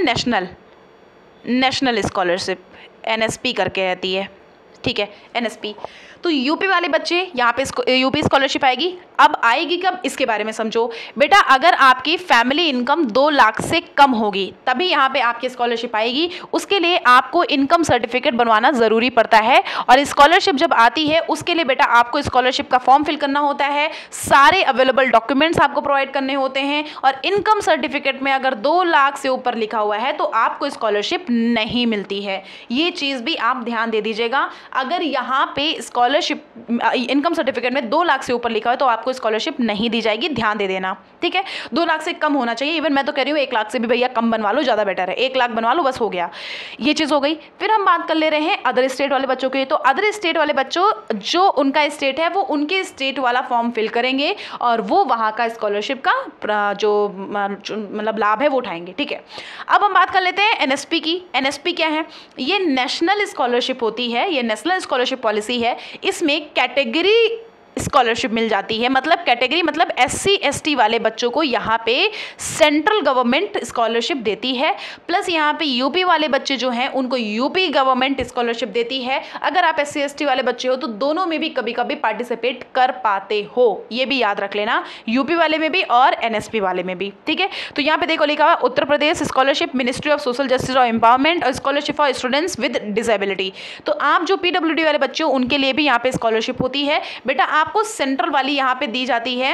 नेशनल स्कॉलरशिप, NSP करके रहती है, ठीक है, NSP। तो यूपी वाले बच्चे यहाँ पे यूपी स्कॉलरशिप आएगी। अब आएगी कब, इसके बारे में समझो बेटा। अगर आपकी फैमिली इनकम 2 लाख से कम होगी तभी यहाँ पे आपकी स्कॉलरशिप आएगी। उसके लिए आपको इनकम सर्टिफिकेट बनवाना ज़रूरी पड़ता है, और स्कॉलरशिप जब आती है उसके लिए बेटा आपको स्कॉलरशिप का फॉर्म फिल करना होता है, सारे अवेलेबल डॉक्यूमेंट्स आपको प्रोवाइड करने होते हैं, और इनकम सर्टिफिकेट में अगर 2 लाख से ऊपर लिखा हुआ है तो आपको स्कॉलरशिप नहीं मिलती है। ये चीज़ भी आप ध्यान दे दीजिएगा। अगर यहाँ पे स्कॉलरशिप इनकम सर्टिफिकेट में 2 लाख से ऊपर लिखा है तो आपको स्कॉलरशिप नहीं दी जाएगी, ध्यान दे देना, ठीक है। 2 लाख से कम होना चाहिए, इवन मैं तो कह रही हूँ 1 लाख से भी भैया कम बनवा लो, ज़्यादा बेटर है, 1 लाख बनवा लो, बस हो गया, ये चीज़ हो गई। फिर हम बात कर ले रहे हैं अदर स्टेट वाले बच्चों की। तो अदर स्टेट वाले बच्चों जो उनका स्टेट है वो उनके स्टेट वाला फॉर्म फिल करेंगे और वो वहाँ का स्कॉलरशिप का जो मतलब लाभ है वो उठाएंगे, ठीक है। अब हम बात कर लेते हैं NSP की। NSP क्या है, ये नेशनल स्कॉलरशिप होती है, ये नेशनल स्कॉलरशिप पॉलिसी है। इसमें कैटेगरी स्कॉलरशिप मिल जाती है, मतलब कैटेगरी मतलब SC ST वाले बच्चों को यहाँ पे सेंट्रल गवर्नमेंट स्कॉलरशिप देती है, प्लस यहाँ पे यूपी वाले बच्चे जो हैं उनको यूपी गवर्नमेंट स्कॉलरशिप देती है। अगर आप SC ST वाले बच्चे हो तो दोनों में भी कभी कभी पार्टिसिपेट कर पाते हो, ये भी याद रख लेना, यूपी वाले में भी और NSP वाले में भी, ठीक है। तो यहाँ पे देखो लिखा हुआ Uttar Pradesh scholarship, ministry of social justice और एम्पावरमेंट, और scholarship for students with disability. तो आप जो PWD वाले बच्चे हो उनके लिए भी यहाँ पे स्कॉलरशिप होती है बेटा। आपको सेंट्रल वाली यहाँ पे दी जाती है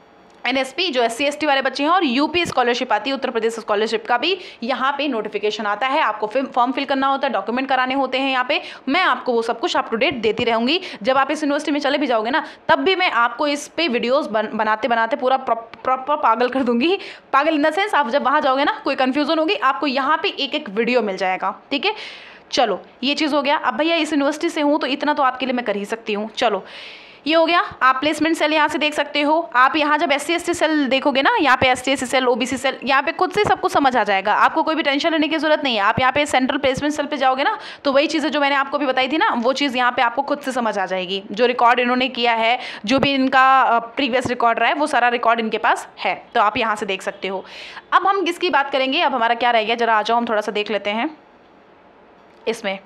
NSP जो SC ST वाले बच्चे हैं, और यूपी स्कॉलरशिप आती है, उत्तर प्रदेश स्कॉलरशिप का भी यहाँ पे नोटिफिकेशन आता है। आपको फॉर्म फिल करना होता है, डॉक्यूमेंट कराने होते हैं यहाँ पे। मैं आपको वो सब कुछ अप टू डेट देती रहूँगी। जब आप इस यूनिवर्सिटी में चले भी जाओगे ना तब भी मैं आपको इस पे वीडियोज़ बनाते बनाते पूरा प्रॉपर पागल कर दूँगी। पागल इन द सेंस, आप जब वहाँ जाओगे ना कोई कन्फ्यूज़न होगी आपको यहाँ पर एक वीडियो मिल जाएगा, ठीक है। चलो ये चीज़ हो गया। अब भैया इस यूनिवर्सिटी से हूँ तो इतना तो आपके लिए मैं कर ही सकती हूँ। चलो ये हो गया। आप प्लेसमेंट सेल यहाँ से देख सकते हो। आप यहाँ जब SC/ST सेल देखोगे ना, यहाँ पे ST/SC सेल, OBC सेल, यहाँ पे खुद से सब कुछ समझ आ जाएगा, आपको कोई भी टेंशन लेने की जरूरत नहीं है। आप यहाँ पे सेंट्रल प्लेसमेंट सेल पे जाओगे ना, तो वही चीज़ें जो मैंने आपको भी बताई थी ना, वो चीज़ यहाँ पे आपको खुद से समझ आ जाएगी। जो रिकॉर्ड इन्होंने किया है, जो भी इनका प्रीवियस रिकॉर्ड रहा है, वो सारा रिकॉर्ड इनके पास है, तो आप यहाँ से देख सकते हो। अब हम किसकी बात करेंगे, अब हमारा क्या रह गया, जरा आ जाओ हम थोड़ा सा देख लेते हैं इसमें।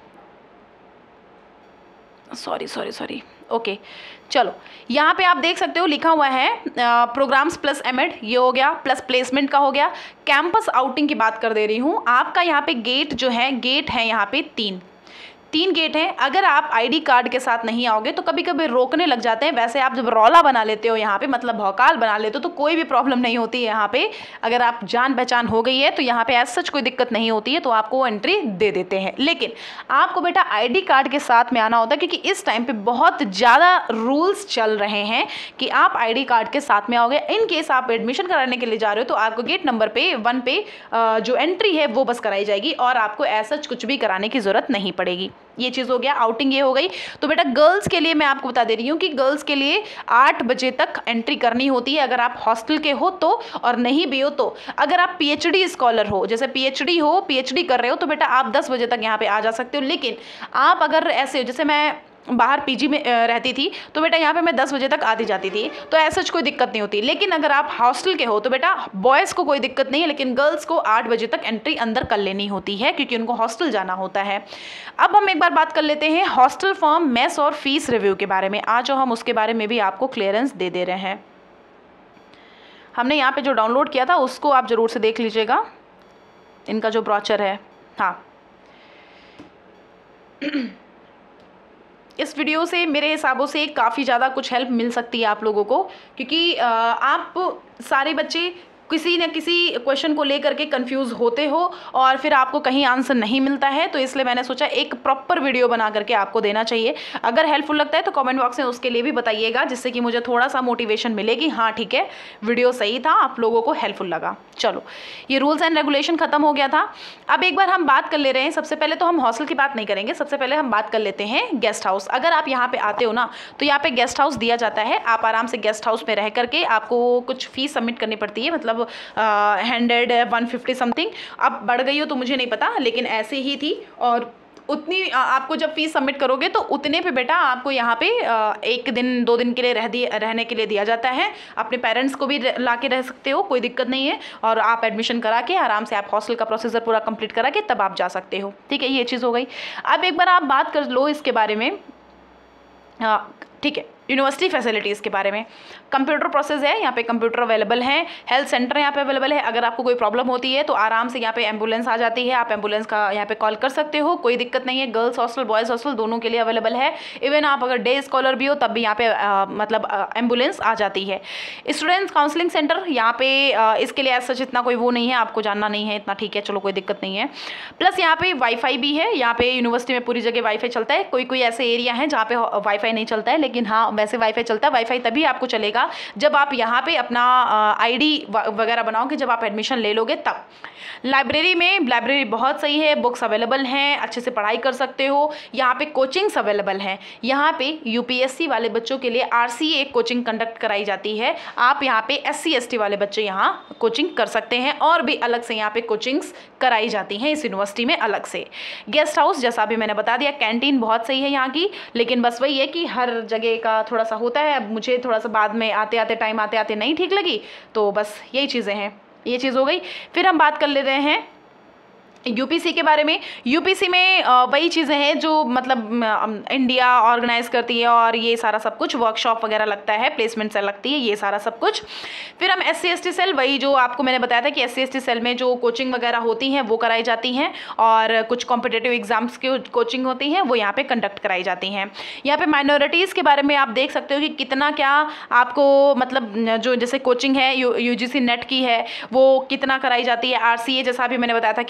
सॉरी ओके, चलो यहाँ पे आप देख सकते हो लिखा हुआ है प्रोग्राम्स प्लस एमएड, ये हो गया, प्लस प्लेसमेंट का हो गया। कैंपस आउटिंग की बात कर दे रही हूँ। आपका यहाँ पे गेट जो है, गेट है यहाँ पे तीन गेट हैं। अगर आप आईडी कार्ड के साथ नहीं आओगे तो कभी कभी रोकने लग जाते हैं। वैसे आप जब रौला बना लेते हो यहाँ पे, मतलब भौकाल बना लेते हो, तो कोई भी प्रॉब्लम नहीं होती है यहाँ पे। अगर आप जान पहचान हो गई है तो यहाँ पे एज सच कोई दिक्कत नहीं होती है, तो आपको वो एंट्री दे देते हैं। लेकिन आपको बेटा आईडी कार्ड के साथ में आना होता है, क्योंकि इस टाइम पे बहुत ज़्यादा रूल्स चल रहे हैं कि आप आईडी कार्ड के साथ में आओगे। इन केस आप एडमिशन कराने के लिए जा रहे हो तो आपको गेट नंबर पे 1 पे जो एंट्री है वो बस कराई जाएगी, और आपको एज सच कुछ भी कराने की ज़रूरत नहीं पड़ेगी। ये चीज़ हो गया, आउटिंग ये हो गई। तो बेटा गर्ल्स के लिए मैं आपको बता दे रही हूँ कि गर्ल्स के लिए 8 बजे तक एंट्री करनी होती है, अगर आप हॉस्टल के हो तो, और नहीं भी हो तो। अगर आप PhD स्कॉलर हो, जैसे PhD कर रहे हो, तो बेटा आप 10 बजे तक यहाँ पे आ जा सकते हो। लेकिन आप अगर ऐसे, जैसे मैं बाहर PG में रहती थी, तो बेटा यहाँ पे मैं 10 बजे तक आती जाती थी, तो ऐसा कोई दिक्कत नहीं होती। लेकिन अगर आप हॉस्टल के हो तो बेटा बॉयज़ को कोई दिक्कत नहीं है, लेकिन गर्ल्स को 8 बजे तक एंट्री अंदर कर लेनी होती है, क्योंकि उनको हॉस्टल जाना होता है। अब हम एक बार बात कर लेते हैं हॉस्टल फॉर्म, मेस और फीस रिव्यू के बारे में। आज हम उसके बारे में भी आपको क्लियरेंस दे दे रहे हैं। हमने यहाँ पर जो डाउनलोड किया था उसको आप ज़रूर से देख लीजिएगा, इनका जो ब्रोचर है। हाँ, इस वीडियो से मेरे हिसाबों से काफ़ी ज़्यादा कुछ हेल्प मिल सकती है आप लोगों को, क्योंकि आप सारे बच्चे किसी न किसी क्वेश्चन को लेकर के कंफ्यूज होते हो और फिर आपको कहीं आंसर नहीं मिलता है, तो इसलिए मैंने सोचा एक प्रॉपर वीडियो बना करके आपको देना चाहिए। अगर हेल्पफुल लगता है तो कमेंट बॉक्स में उसके लिए भी बताइएगा, जिससे कि मुझे थोड़ा सा मोटिवेशन मिलेगी। हाँ ठीक है, वीडियो सही था, आप लोगों को हेल्पफुल लगा। चलो, ये रूल्स एंड रेगुलेशन खत्म हो गया था। अब एक बार हम बात कर ले रहे हैं, सबसे पहले तो हम हॉस्टल की बात नहीं करेंगे, सबसे पहले हम बात कर लेते हैं गेस्ट हाउस। अगर आप यहाँ पे आते हो ना, तो यहाँ पे गेस्ट हाउस दिया जाता है। आप आराम से गेस्ट हाउस में रह करके, आपको कुछ फीस सबमिट करनी पड़ती है, मतलब 100 150 समथिंग। अब बढ़ गई हो तो मुझे नहीं पता, लेकिन ऐसे ही थी। और उतनी आपको जब फीस सबमिट करोगे तो उतने पे बेटा आपको यहाँ पे 1 दिन 2 दिन के लिए रहने के लिए दिया जाता है। अपने पेरेंट्स को भी ला के रह सकते हो, कोई दिक्कत नहीं है। और आप एडमिशन करा के आराम से आप हॉस्टल का प्रोसीजर पूरा कंप्लीट करा के तब आप जा सकते हो। ठीक है, ये चीज़ हो गई। अब एक बार आप बात कर लो इसके बारे में, ठीक है, यूनिवर्सिटी फैसिलिटीज़ के बारे में। कंप्यूटर प्रोसेस है, यहाँ पे कंप्यूटर अवेलेबल हैं। हेल्थ सेंटर यहाँ पे अवेलेबल है। अगर आपको कोई प्रॉब्लम होती है तो आराम से यहाँ पे एम्बुलेंस आ जाती है, आप एम्बुलेंस का यहाँ पे कॉल कर सकते हो, कोई दिक्कत नहीं है। गर्ल्स हॉस्टल बॉयज़ हॉस्टल दोनों के लिए अवेलेबल है। इवन आप अगर डे स्कॉलर भी हो तब भी यहाँ पे मतलब एम्बुलेंस आ जाती है। स्टूडेंट्स काउंसलिंग सेंटर यहाँ पे इसके लिए सच इतना कोई वो नहीं है, आपको जानना नहीं है इतना, ठीक है, चलो कोई दिक्कत नहीं है। प्लस यहाँ पे वाईफाई भी है। यहाँ पे यूनिवर्सिटी में पूरी जगह वाईफाई चलता है। कोई कोई ऐसे एरिया है जहाँ पे वाईफाई नहीं चलता है, लेकिन हाँ वैसे वाईफाई चलता है। वाईफाई तभी आपको चलेगा जब आप यहाँ पे अपना आईडी वगैरह बनाओगे, जब आप एडमिशन ले लोगे तब। लाइब्रेरी बहुत सही है, बुक्स अवेलेबल हैं, अच्छे से पढ़ाई कर सकते हो। यहाँ पे कोचिंग्स अवेलेबल हैं। यहाँ पे UPSC वाले बच्चों के लिए RCA कोचिंग कंडक्ट कराई जाती है। आप यहाँ पे SC ST वाले बच्चे यहाँ कोचिंग कर सकते हैं, और भी अलग से यहाँ पे कोचिंग्स कराई जाती हैं इस यूनिवर्सिटी में अलग से। गेस्ट हाउस जैसा भी मैंने बता दिया। कैंटीन बहुत सही है यहाँ की, लेकिन बस वही है कि हर जगह का थोड़ा सा होता है। अब मुझे थोड़ा सा बाद में टाइम आते आते नहीं ठीक लगी, तो बस यही चीज़ें हैं। ये चीज़ हो गई। फिर हम बात कर ले रहे हैं UPC के बारे में। UPC में वही चीज़ें हैं जो मतलब इंडिया ऑर्गेनाइज करती है, और ये सारा सब कुछ वर्कशॉप वगैरह लगता है, प्लेसमेंट सेल लगती है, ये सारा सब कुछ। फिर हम SC ST सेल, वही जो आपको मैंने बताया था कि SC ST सेल में जो कोचिंग वगैरह होती हैं वो कराई जाती हैं, और कुछ कॉम्पिटिटिव एग्जाम्स की कोचिंग होती हैं वो यहाँ पे कंडक्ट कराई जाती हैं। यहाँ पे माइनॉरिटीज़ के बारे में आप देख सकते हो कि कितना क्या आपको मतलब जो जैसे कोचिंग है UGC नेट की है वो कितना कराई जाती है। RCA जैसा भी मैंने बताया था कि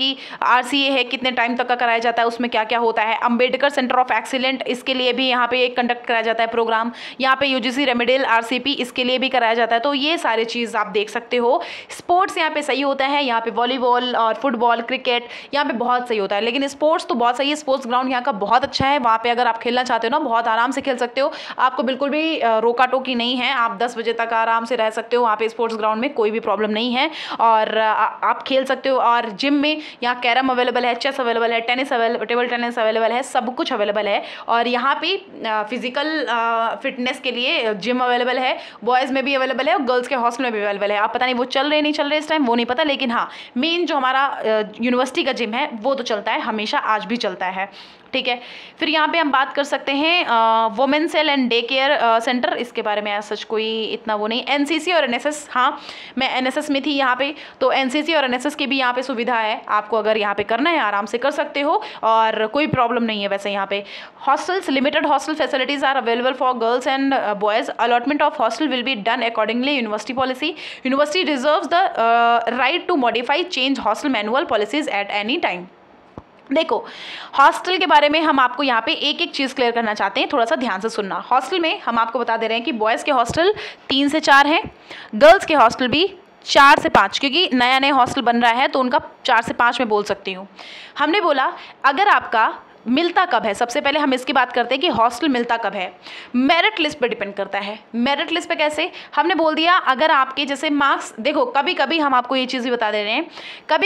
RCA है, कितने टाइम तक का कराया जाता है, उसमें क्या क्या होता है। अंबेडकर सेंटर ऑफ एक्सीलेंट, इसके लिए भी यहाँ पे एक कंडक्ट कराया जाता है प्रोग्राम। यहाँ पे UGC रेमेडियल RCP, इसके लिए भी कराया जाता है। तो ये सारी चीज़ आप देख सकते हो। स्पोर्ट्स यहाँ पे सही होता है, यहाँ पे वॉलीबॉल और फुटबॉल, क्रिकेट यहाँ पे बहुत सही होता है। लेकिन स्पोर्ट्स तो बहुत सही है, स्पोर्ट्स ग्राउंड यहाँ का बहुत अच्छा है। वहाँ पे अगर आप खेलना चाहते हो ना, बहुत आराम से खेल सकते हो, आपको बिल्कुल भी रोका टोकी नहीं है। आप 10 बजे तक आराम से रह सकते हो वहाँ पे स्पोर्ट्स ग्राउंड में, कोई भी प्रॉब्लम नहीं है और आप खेल सकते हो। और जिम में यहाँ कैरम अवेलेबल है, चेस अवेलेबल है, tennis available, table tennis available है, सब कुछ अवेलेबल है। और यहाँ पे फिजिकल फिटनेस के लिए जिम अवेलेबल है, बॉयज़ में भी अवेलेबल है और गर्ल्स के हॉस्टल में भी अवेलेबल है। आप पता नहीं वो चल रहे नहीं चल रहे इस टाइम, वो नहीं पता, लेकिन हाँ मेन जो हमारा यूनिवर्सिटी का जिम है वो तो चलता है हमेशा, आज भी चलता है। ठीक है, फिर यहाँ पे हम बात कर सकते हैं women cell and day care centre. इसके बारे में सच कोई इतना वो नहीं। NCC और NSS, हाँ मैं NSS में थी यहाँ पे, तो NCC और NSS की भी यहाँ पे सुविधा है। आपको अगर यहाँ पे करना है आराम से कर सकते हो और कोई प्रॉब्लम नहीं है। वैसे यहाँ पे hostels, limited hostel facilities are available for girls and boys. Allotment of hostel will be done accordingly university policy. University reserves the right to modify change hostel manual policies at any time. देखो हॉस्टल के बारे में हम आपको यहाँ पे एक एक चीज़ क्लियर करना चाहते हैं, थोड़ा सा ध्यान से सुनना। हॉस्टल में हम आपको बता दे रहे हैं कि बॉयज़ के हॉस्टल 3 से 4 हैं, गर्ल्स के हॉस्टल भी 4 से 5, क्योंकि नया नया हॉस्टल बन रहा है तो उनका 4 से 5 में बोल सकती हूँ। हमने बोला अगर आपका मिलता कब है, सबसे पहले हम इसकी बात करते हैं कि हॉस्टल मिलता कब है। मेरिट लिस्ट पे डिपेंड करता है। मेरिट लिस्ट पे कैसे, हमने बोल दिया अगर आपके जैसे मार्क्स, देखो कभी कभी हम आपको ये चीज़ भी बता दे रहे हैं,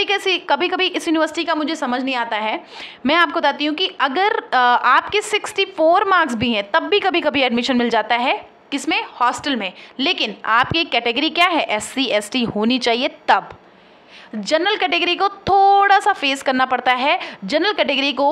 कभी कभी इस यूनिवर्सिटी का मुझे समझ नहीं आता है। मैं आपको बताती हूँ कि अगर आपके 64 मार्क्स भी हैं तब भी कभी कभी एडमिशन मिल जाता है, किसमें, हॉस्टल में। लेकिन आपकी कैटेगरी क्या है, SC ST होनी चाहिए तब। जनरल कैटेगरी को थोड़ा सा फेस करना पड़ता है, जनरल कैटेगरी को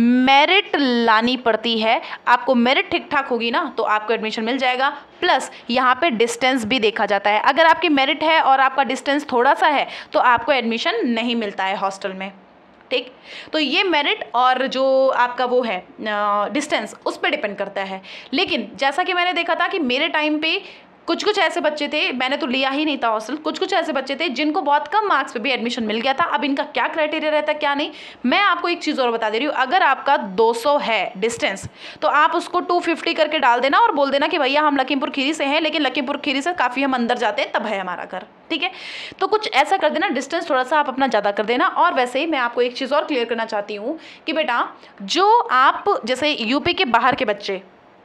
मेरिट लानी पड़ती है। आपको मेरिट ठीक ठाक होगी ना तो आपको एडमिशन मिल जाएगा। प्लस यहाँ पे डिस्टेंस भी देखा जाता है, अगर आपकी मेरिट है और आपका डिस्टेंस थोड़ा सा है तो आपको एडमिशन नहीं मिलता है हॉस्टल में। ठीक, तो ये मेरिट और जो आपका वो है डिस्टेंस, उस पर डिपेंड करता है। लेकिन जैसा कि मैंने देखा था कि मेरे टाइम पे कुछ ऐसे बच्चे थे, मैंने तो लिया ही नहीं था हॉस्टल, कुछ ऐसे बच्चे थे जिनको बहुत कम मार्क्स पे भी एडमिशन मिल गया था। अब इनका क्या क्राइटेरिया रहता है क्या नहीं, मैं आपको एक चीज़ और बता दे रही हूँ। अगर आपका 200 है डिस्टेंस तो आप उसको 250 करके डाल देना और बोल देना कि भैया हम लखीमपुर खीरी से हैं, लेकिन लखीमपुर खीरी से काफ़ी हम अंदर जाते हैं तब है हमारा घर। ठीक है, तो कुछ ऐसा कर देना, डिस्टेंस थोड़ा सा आप अपना ज़्यादा कर देना। और वैसे ही मैं आपको एक चीज़ और क्लियर करना चाहती हूँ कि बेटा जो आप जैसे यूपी के बाहर के बच्चे,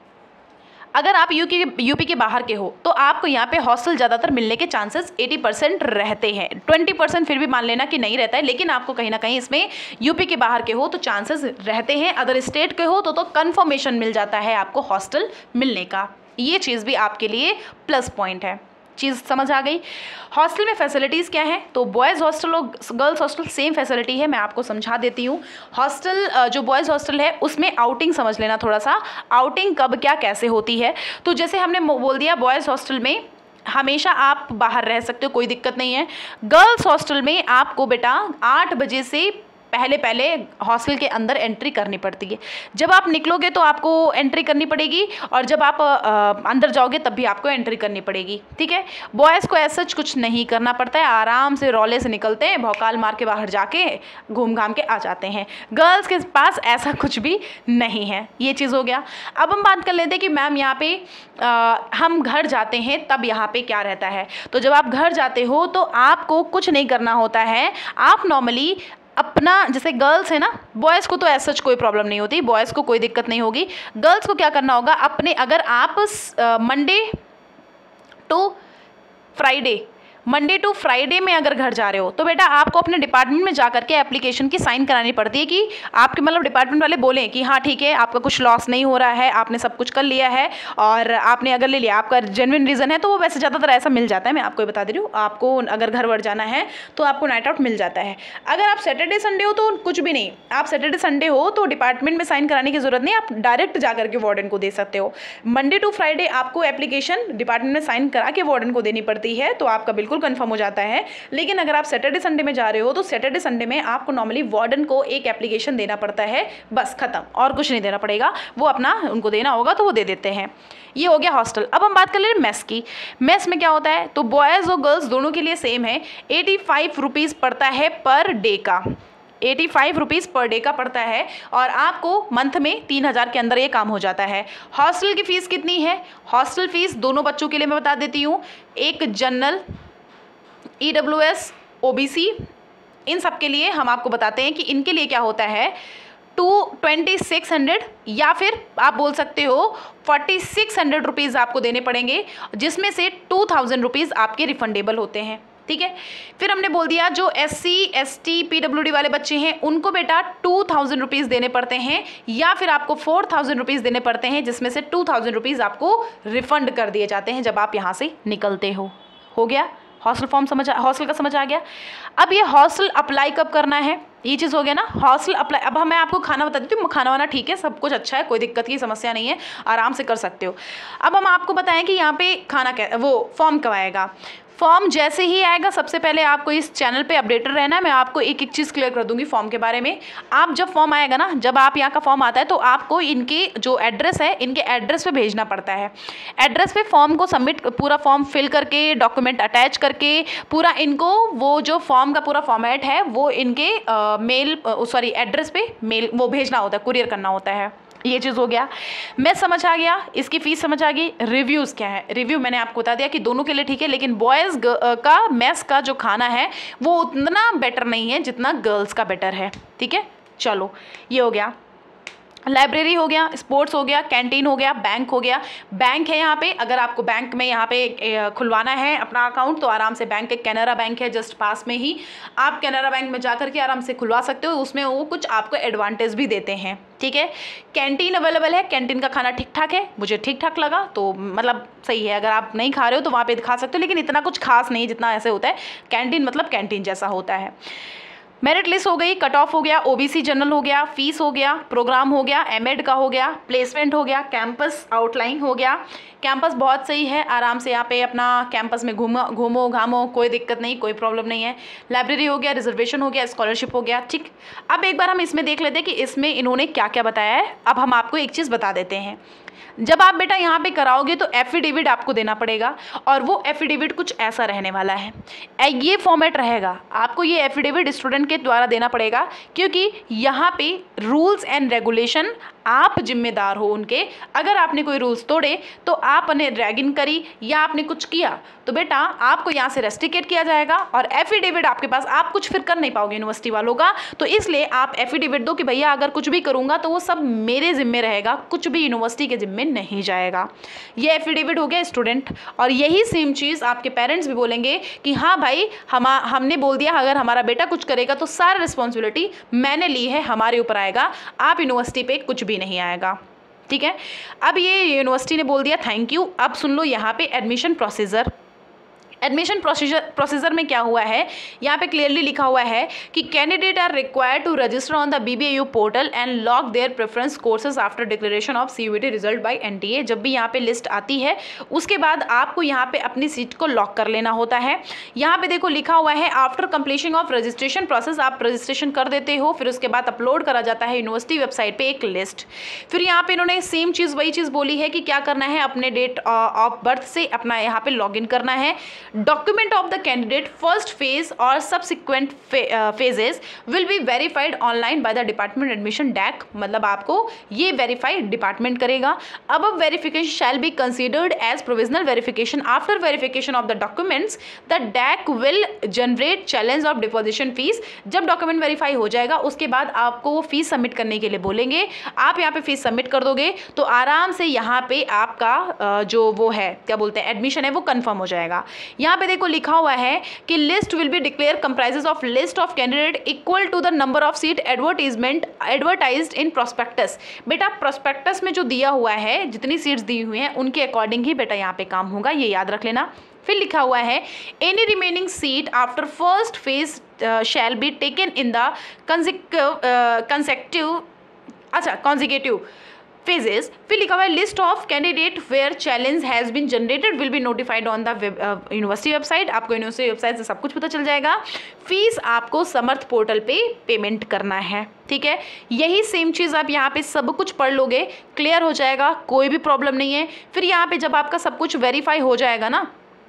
अगर आप यूपी के बाहर के हो तो आपको यहाँ पे हॉस्टल ज़्यादातर मिलने के चांसेस 80% रहते हैं। 20% फिर भी मान लेना कि नहीं रहता है, लेकिन आपको कहीं ना कहीं इसमें यूपी के बाहर के हो तो चांसेस रहते हैं। अदर स्टेट के हो तो कन्फर्मेशन मिल जाता है आपको हॉस्टल मिलने का। ये चीज़ भी आपके लिए प्लस पॉइंट है। चीज़ समझ आ गई। हॉस्टल में फैसिलिटीज़ क्या है, तो बॉयज़ हॉस्टल और गर्ल्स हॉस्टल सेम फैसिलिटी है। मैं आपको समझा देती हूँ। हॉस्टल जो बॉयज़ हॉस्टल है उसमें आउटिंग समझ लेना थोड़ा सा, आउटिंग कब क्या कैसे होती है। तो जैसे हमने बोल दिया बॉयज़ हॉस्टल में हमेशा आप बाहर रह सकते हो, कोई दिक्कत नहीं है। गर्ल्स हॉस्टल में आपको बेटा 8 बजे से पहले हॉस्टल के अंदर एंट्री करनी पड़ती है। जब आप निकलोगे तो आपको एंट्री करनी पड़ेगी और जब आप अंदर जाओगे तब भी आपको एंट्री करनी पड़ेगी। ठीक है, बॉयज़ को ऐसा कुछ नहीं करना पड़ता है, आराम से रौले से निकलते हैं, भौकाल मार के बाहर जाके घूम घाम के आ जाते हैं। गर्ल्स के पास ऐसा कुछ भी नहीं है। ये चीज़ हो गया। अब हम बात कर लेते हैं कि मैम यहाँ पे हम घर जाते हैं तब यहाँ पे क्या रहता है। तो जब आप घर जाते हो तो आपको कुछ नहीं करना होता है। आप नॉर्मली अपना, जैसे गर्ल्स है ना, बॉयज़ को तो ऐसा कोई प्रॉब्लम नहीं होती, बॉयज़ को कोई दिक्कत नहीं होगी। गर्ल्स को क्या करना होगा, अपने अगर आप मंडे टू फ्राइडे में अगर घर जा रहे हो तो बेटा आपको अपने डिपार्टमेंट में जा करके एप्लीकेशन की साइन करानी पड़ती है कि आपके मतलब डिपार्टमेंट वाले बोलें कि हाँ ठीक है आपका कुछ लॉस नहीं हो रहा है, आपने सब कुछ कर लिया है और आपने अगर ले लिया, आपका जेन्युइन रीज़न है तो वो वैसे ज़्यादातर ऐसा मिल जाता है। मैं आपको बता दे रही हूँ, आपको अगर घर वर जाना है तो आपको नाइट आउट मिल जाता है। अगर आप सैटरडे संडे हो तो कुछ भी नहीं, आप सैटरडे संडे हो तो डिपार्टमेंट में साइन कराने की ज़रूरत नहीं, आप डायरेक्ट जा करके वार्डन को दे सकते हो। मंडे टू फ्राइडे आपको एप्लीकेशन डिपार्टमेंट में साइन करा के वार्डन को देनी पड़ती है, तो आपका बिल्कुल कन्फर्म हो जाता है। लेकिन अगर आप सैटरडे संडे में जा रहे हो तो सैटरडे संडे में आपको नॉर्मली वार्डन को एक एप्लीकेशन देना पड़ता है, बस खत्म, और कुछ नहीं देना पड़ेगा। वो अपना उनको देना होगा तो वो दे देते हैं। ये हो गया हॉस्टल। अब हम बात कर ले मेस की। मेस में क्या होता है, तो बॉयज़ और गर्ल्स दोनों के लिए सेम है, 85 रुपीज़ पड़ता है पर डे का। 85 रुपीज़ पर डे का पड़ता है और आपको मंथ में 3000 के अंदर ये काम हो जाता है। हॉस्टल की फ़ीस कितनी है? हॉस्टल फ़ीस दोनों बच्चों के लिए मैं बता देती हूँ, एक जनरल, EWS, OBC, इन सब के लिए हम आपको बताते हैं कि इनके लिए क्या होता है, 2600 या फिर आप बोल सकते हो 4600 रुपीज़ आपको देने पड़ेंगे, जिसमें से 2000 रुपीज़ आपके रिफंडेबल होते हैं। ठीक है, फिर हमने बोल दिया जो SC, ST, PWD वाले बच्चे हैं उनको बेटा 2000 रुपीज़ देने पड़ते हैं या फिर आपको 4000 रुपीज़ देने पड़ते हैं, जिसमें से 2000 रुपीज़ आपको रिफंड कर दिए जाते हैं जब आप यहाँ से निकलते हो गया? हॉस्टल हॉस्टल का समझ आ गया। अब ये हॉस्टल अप्लाई कब करना है, ये चीज़ हो गया ना। हॉस्टल अप्लाई, अब मैं आपको खाना बता देती हूँ, खाना वाना ठीक है, सब कुछ अच्छा है, कोई दिक्कत की समस्या नहीं है, आराम से कर सकते हो। अब हम आपको बताएं कि यहाँ पे खाना वो फॉर्म कब आएगा। फॉर्म जैसे ही आएगा, सबसे पहले आपको इस चैनल पे अपडेटेड रहना है, मैं आपको एक एक चीज़ क्लियर कर दूंगी फॉर्म के बारे में। आप जब फॉर्म आएगा ना, जब आप यहाँ का फॉर्म आता है तो आपको इनके जो एड्रेस है, इनके एड्रेस पे भेजना पड़ता है। एड्रेस पे फॉर्म को सबमिट, पूरा फॉर्म फिल करके, डॉक्यूमेंट अटैच करके, पूरा इनको वो जो फॉर्म का पूरा फॉर्मेट है वो इनके एड्रेस पे मेल वो भेजना होता है, कुरियर करना होता है। ये चीज़ हो गया, मैं समझ आ गया, इसकी फ़ीस समझ आ गई। रिव्यूज़ क्या है? रिव्यू मैंने आपको बता दिया कि दोनों के लिए ठीक है, लेकिन बॉयज़ का मेस का जो खाना है वो उतना बेटर नहीं है जितना गर्ल्स का बेटर है। ठीक है, चलो ये हो गया। लाइब्रेरी हो गया, स्पोर्ट्स हो गया, कैंटीन हो गया, बैंक हो गया। बैंक है यहाँ पे, अगर आपको बैंक में यहाँ पे खुलवाना है अपना अकाउंट तो आराम से बैंक, एक कैनरा बैंक है जस्ट पास में ही, आप कैनरा बैंक में जाकर के आराम से खुलवा सकते हो, उसमें वो कुछ आपको एडवांटेज भी देते हैं। ठीक है, कैंटीन अवेलेबल है, कैंटीन का खाना ठीक ठाक है, मुझे ठीक ठाक लगा, तो मतलब सही है। अगर आप नहीं खा रहे हो तो वहाँ पे खा सकते हो, लेकिन इतना कुछ खास नहीं जितना ऐसे होता है। कैंटीन मतलब कैंटीन जैसा होता है। मेरिट लिस्ट हो गई, कट ऑफ हो गया, OBC जनरल हो गया, फीस हो गया, प्रोग्राम हो गया, एमएड का हो गया, प्लेसमेंट हो गया, कैंपस आउटलाइन हो गया। कैंपस बहुत सही है, आराम से यहाँ पे अपना कैंपस में घूमो घामो, कोई दिक्कत नहीं, कोई प्रॉब्लम नहीं है। लाइब्रेरी हो गया, रिजर्वेशन हो गया, स्कॉलरशिप हो गया। ठीक, अब एक बार हम इसमें देख लेते हैं कि इसमें इन्होंने क्या क्या बताया है। अब हम आपको एक चीज़ बता देते हैं, जब आप बेटा यहाँ पे कराओगे तो एफिडेविट आपको देना पड़ेगा, और वो एफिडेविट कुछ ऐसा रहने वाला है, ये फॉर्मेट रहेगा। आपको ये एफिडेविट स्टूडेंट के द्वारा देना पड़ेगा, क्योंकि यहाँ पे रूल्स एंड रेगुलेशन आप जिम्मेदार हो उनके। अगर आपने कोई रूल्स तोड़े तो आपने रैगिंग करी या आपने कुछ किया तो बेटा आपको यहाँ से रेस्ट्रिकेट किया जाएगा, और एफिडेविट आपके पास, आप कुछ फिर कर नहीं पाओगे यूनिवर्सिटी वालों का। तो इसलिए आप एफिडेविट दो कि भैया अगर कुछ भी करूँगा तो वो सब मेरे ज़िम्मे रहेगा, कुछ भी यूनिवर्सिटी के ज़िम्मे नहीं जाएगा। ये एफिडेविट हो गया स्टूडेंट, और यही सेम चीज़ आपके पेरेंट्स भी बोलेंगे कि हाँ भाई हमने बोल दिया अगर हमारा बेटा कुछ करेगा तो सारा रिस्पॉन्सिबिलिटी मैंने ली है, हमारे ऊपर आएगा, आप यूनिवर्सिटी पे कुछ भी नहीं आएगा। ठीक है, अब ये यूनिवर्सिटी ने बोल दिया थैंक यू। अब सुन लो यहाँ पे एडमिशन प्रोसीजर। एडमिशन प्रोसीजर में क्या हुआ है, यहाँ पे क्लियरली लिखा हुआ है कि candidate are required to register on the BBAU portal and lock their preference courses after declaration of CUET result by NTA। जब भी यहाँ पे लिस्ट आती है उसके बाद आपको यहाँ पे अपनी सीट को लॉक कर लेना होता है। यहाँ पे देखो लिखा हुआ है after completion of registration process, आप रजिस्ट्रेशन कर देते हो, फिर उसके बाद अपलोड करा जाता है यूनिवर्सिटी वेबसाइट पर एक लिस्ट। फिर यहाँ पे इन्होंने सेम चीज़ वही चीज़ बोली है कि क्या करना है, अपने डेट ऑफ बर्थ से अपना यहाँ पे लॉग इन करना है। Document of the candidate first phase or subsequent phases will be verified online by the department admission DAC, मतलब आपको ये वेरीफाई डिपार्टमेंट करेगा। Above verification shall be considered as provisional verification. After verification of the documents, the DAC will generate challenge of deposition fees. जब डॉक्यूमेंट वेरीफाई हो जाएगा उसके बाद आपको वो फीस सबमिट करने के लिए बोलेंगे। आप यहाँ पे फीस सबमिट कर दोगे तो आराम से यहाँ पे आपका जो वो है क्या बोलते हैं एडमिशन है वो कंफर्म हो जाएगा। यहाँ पे देखो लिखा हुआ है कि list will be declare comprises of list of candidate equal to the number of seat advertised in prospectus. बेटा प्रोस्पेक्टस में जो दिया हुआ है, जितनी सीट्स दी हुई हैं उनके अकॉर्डिंग ही बेटा यहाँ पे काम होगा, ये याद रख लेना। फिर लिखा हुआ है any remaining seat after first phase shall be taken in the consecutive phases। फिर लिखा हुआ है list of candidate where challenge has been generated will be notified on the university website. आपको यूनिवर्सिटी वेबसाइट से सब कुछ पता चल जाएगा। फीस आपको समर्थ पोर्टल पे पेमेंट करना है। ठीक है, यही सेम चीज़ आप यहाँ पे सब कुछ पढ़ लोगे, क्लियर हो जाएगा, कोई भी प्रॉब्लम नहीं है। फिर यहाँ पे जब आपका सब कुछ वेरीफाई हो जाएगा ना,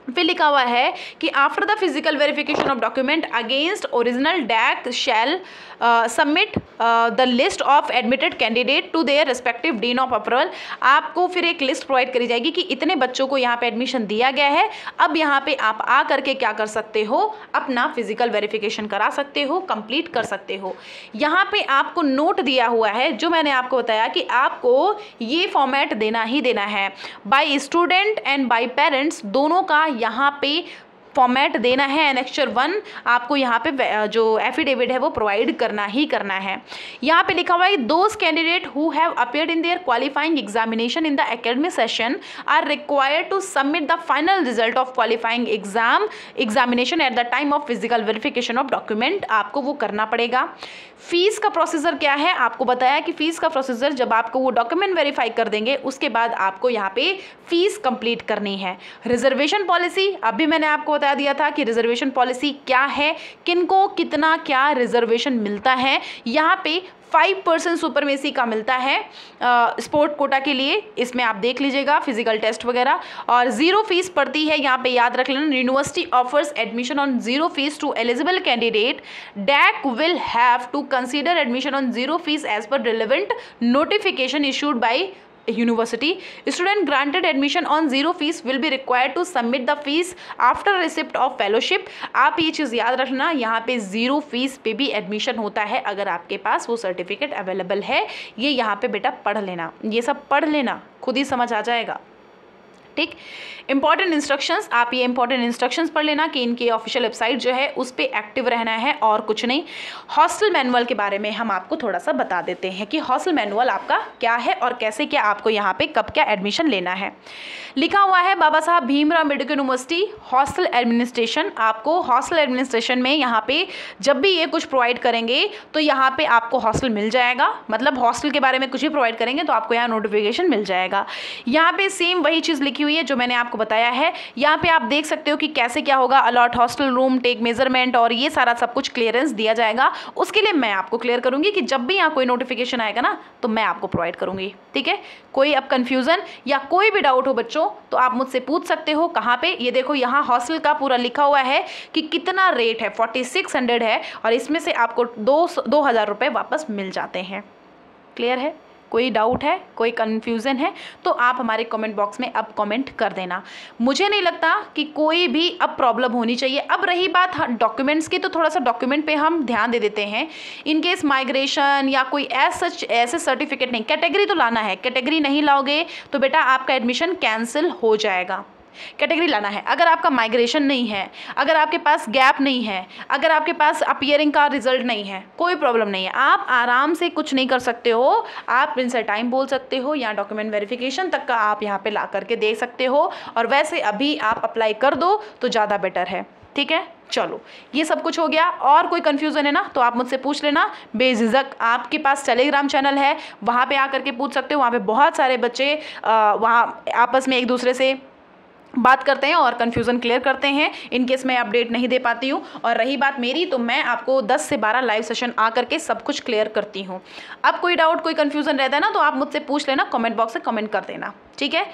फिर लिखा हुआ है कि after the physical verification of document against original DAC shall submit the list of admitted candidate to their respective dean of approval. आपको फिर एक लिस्ट प्रोवाइड करी जाएगी कि इतने बच्चों को यहाँ पे एडमिशन दिया गया है, अब यहाँ पे आप आ करके क्या कर सकते हो, अपना फिजिकल वेरिफिकेशन करा सकते हो, कंप्लीट कर सकते हो। यहाँ पे आपको नोट दिया हुआ है जो मैंने आपको बताया कि आपको ये फॉर्मेट देना ही देना है, by student and by parents दोनों का यहाँ पे फॉर्मेट देना है। एनेक्चर 1 आपको यहाँ पे जो एफिडेविट है वो प्रोवाइड करना ही करना है। यहाँ पे लिखा हुआ है those candidate who have appeared in their qualifying examination in the academic session are required to submit the final result of qualifying examination at the time of physical verification of document. आपको वो करना पड़ेगा। फीस का प्रोसीजर क्या है, आपको बताया कि फीस का प्रोसीजर जब आपको वो डॉक्यूमेंट वेरीफाई कर देंगे उसके बाद आपको यहाँ पे फीस कंप्लीट करनी है। रिजर्वेशन पॉलिसी अभी मैंने आपको बता दिया था कि रिजर्वेशन पॉलिसी क्या है, किनको कितना क्या रिजर्वेशन मिलता है। यहाँ पे 5% सुपरमेसी का मिलता है स्पोर्ट कोटा के लिए, इसमें आप देख लीजिएगा फिजिकल टेस्ट वगैरह, और 0 फीस पड़ती है। यहाँ पे याद रख लेना, university offers admission on 0 fees to eligible candidate. DAC will have to consider admission on 0 fees as per relevant notification issued by university. Student granted admission on 0 fees will be required to submit the fees after receipt of fellowship. आप ये चीज़ याद रखना, यहाँ पे 0 फीस पे भी एडमिशन होता है अगर आपके पास वो सर्टिफिकेट अवेलेबल है। ये यहाँ पे बेटा पढ़ लेना, ये सब पढ़ लेना, खुद ही समझ आ जाएगा। ठीक, इंपॉर्टेंट इंस्ट्रक्शंस, आप ये इंपॉर्टेंट इंस्ट्रक्शंस पढ़ लेना कि इनकी ऑफिशियल वेबसाइट जो है उस पर एक्टिव रहना है और कुछ नहीं। हॉस्टल मैनुअल के बारे में हम आपको थोड़ा सा बता देते हैं कि हॉस्टल मैनुअल आपका क्या है और कैसे क्या आपको यहाँ पे कब क्या एडमिशन लेना है। लिखा हुआ है Baba Saheb Bhimrao Ambedkar university hostel administration. आपको हॉस्टल एडमिनिस्ट्रेशन में यहाँ पे जब भी ये कुछ प्रोवाइड करेंगे तो यहाँ पे आपको हॉस्टल मिल जाएगा, मतलब हॉस्टल के बारे में कुछ भी प्रोवाइड करेंगे तो आपको यहाँ नोटिफिकेशन मिल जाएगा। यहाँ पे सेम वही चीज़ लिखी हुई है जो मैंने आपको बताया है। यहाँ पे आप देख सकते हो कि कैसे क्या होगा, allot hostel room, take measurement और ये सारा सब कुछ क्लियरेंस दिया जाएगा। उसके लिए मैं आपको क्लियर करूंगी कि जब भी यहाँ कोई नोटिफिकेशन आएगा ना तो मैं आपको प्रोवाइड करूंगी। ठीक है, कोई अब कंफ्यूजन या कोई भी डाउट हो बच्चों तो आप मुझसे पूछ सकते हो। कहाँ पे, ये देखो यहाँ हॉस्टल का पूरा लिखा हुआ है कि कितना रेट है, 4600 है और इसमें से आपको 2000 रुपये वापस मिल जाते हैं। क्लियर है? कोई डाउट है, कोई कन्फ्यूज़न है तो आप हमारे कमेंट बॉक्स में अब कमेंट कर देना। मुझे नहीं लगता कि कोई भी अब प्रॉब्लम होनी चाहिए। अब रही बात डॉक्यूमेंट्स की, तो थोड़ा सा डॉक्यूमेंट पे हम ध्यान दे देते हैं। इन केस माइग्रेशन या कोई ऐसे सर्टिफिकेट नहीं, कैटेगरी तो लाना है, कैटेगरी नहीं लाओगे तो बेटा आपका एडमिशन कैंसिल हो जाएगा। कैटेगरी लाना है। अगर आपका माइग्रेशन नहीं है, अगर आपके पास गैप नहीं है, अगर आपके पास अपीयरिंग का रिजल्ट नहीं है, कोई प्रॉब्लम नहीं है, आप आराम से कुछ नहीं कर सकते हो। आप इनसे टाइम बोल सकते हो या डॉक्यूमेंट वेरिफिकेशन तक का आप यहाँ पे ला करके दे सकते हो और वैसे अभी आप अप्लाई कर दो तो ज़्यादा बेटर है। ठीक है, चलो ये सब कुछ हो गया। और कोई कन्फ्यूज़न है ना तो आप मुझसे पूछ लेना बेझिझक। आपके पास टेलीग्राम चैनल है, वहाँ पे आकर के पूछ सकते हो। वहाँ पे बहुत सारे बच्चे वहाँ आपस में एक दूसरे से बात करते हैं और कन्फ्यूज़न क्लियर करते हैं। इन केस मैं अपडेट नहीं दे पाती हूँ। और रही बात मेरी, तो मैं आपको 10 से 12 लाइव सेशन आ करके सब कुछ क्लियर करती हूँ। अब कोई डाउट, कोई कन्फ्यूज़न रहता है ना तो आप मुझसे पूछ लेना, कमेंट बॉक्स में कमेंट कर देना। ठीक है,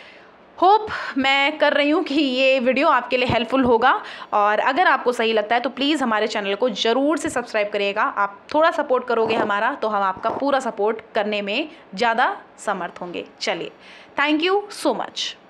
होप मैं कर रही हूँ कि ये वीडियो आपके लिए हेल्पफुल होगा। और अगर आपको सही लगता है तो प्लीज़ हमारे चैनल को ज़रूर से सब्सक्राइब करिएगा। आप थोड़ा सपोर्ट करोगे हमारा तो हम आपका पूरा सपोर्ट करने में ज़्यादा समर्थ होंगे। चलिए, थैंक यू सो मच।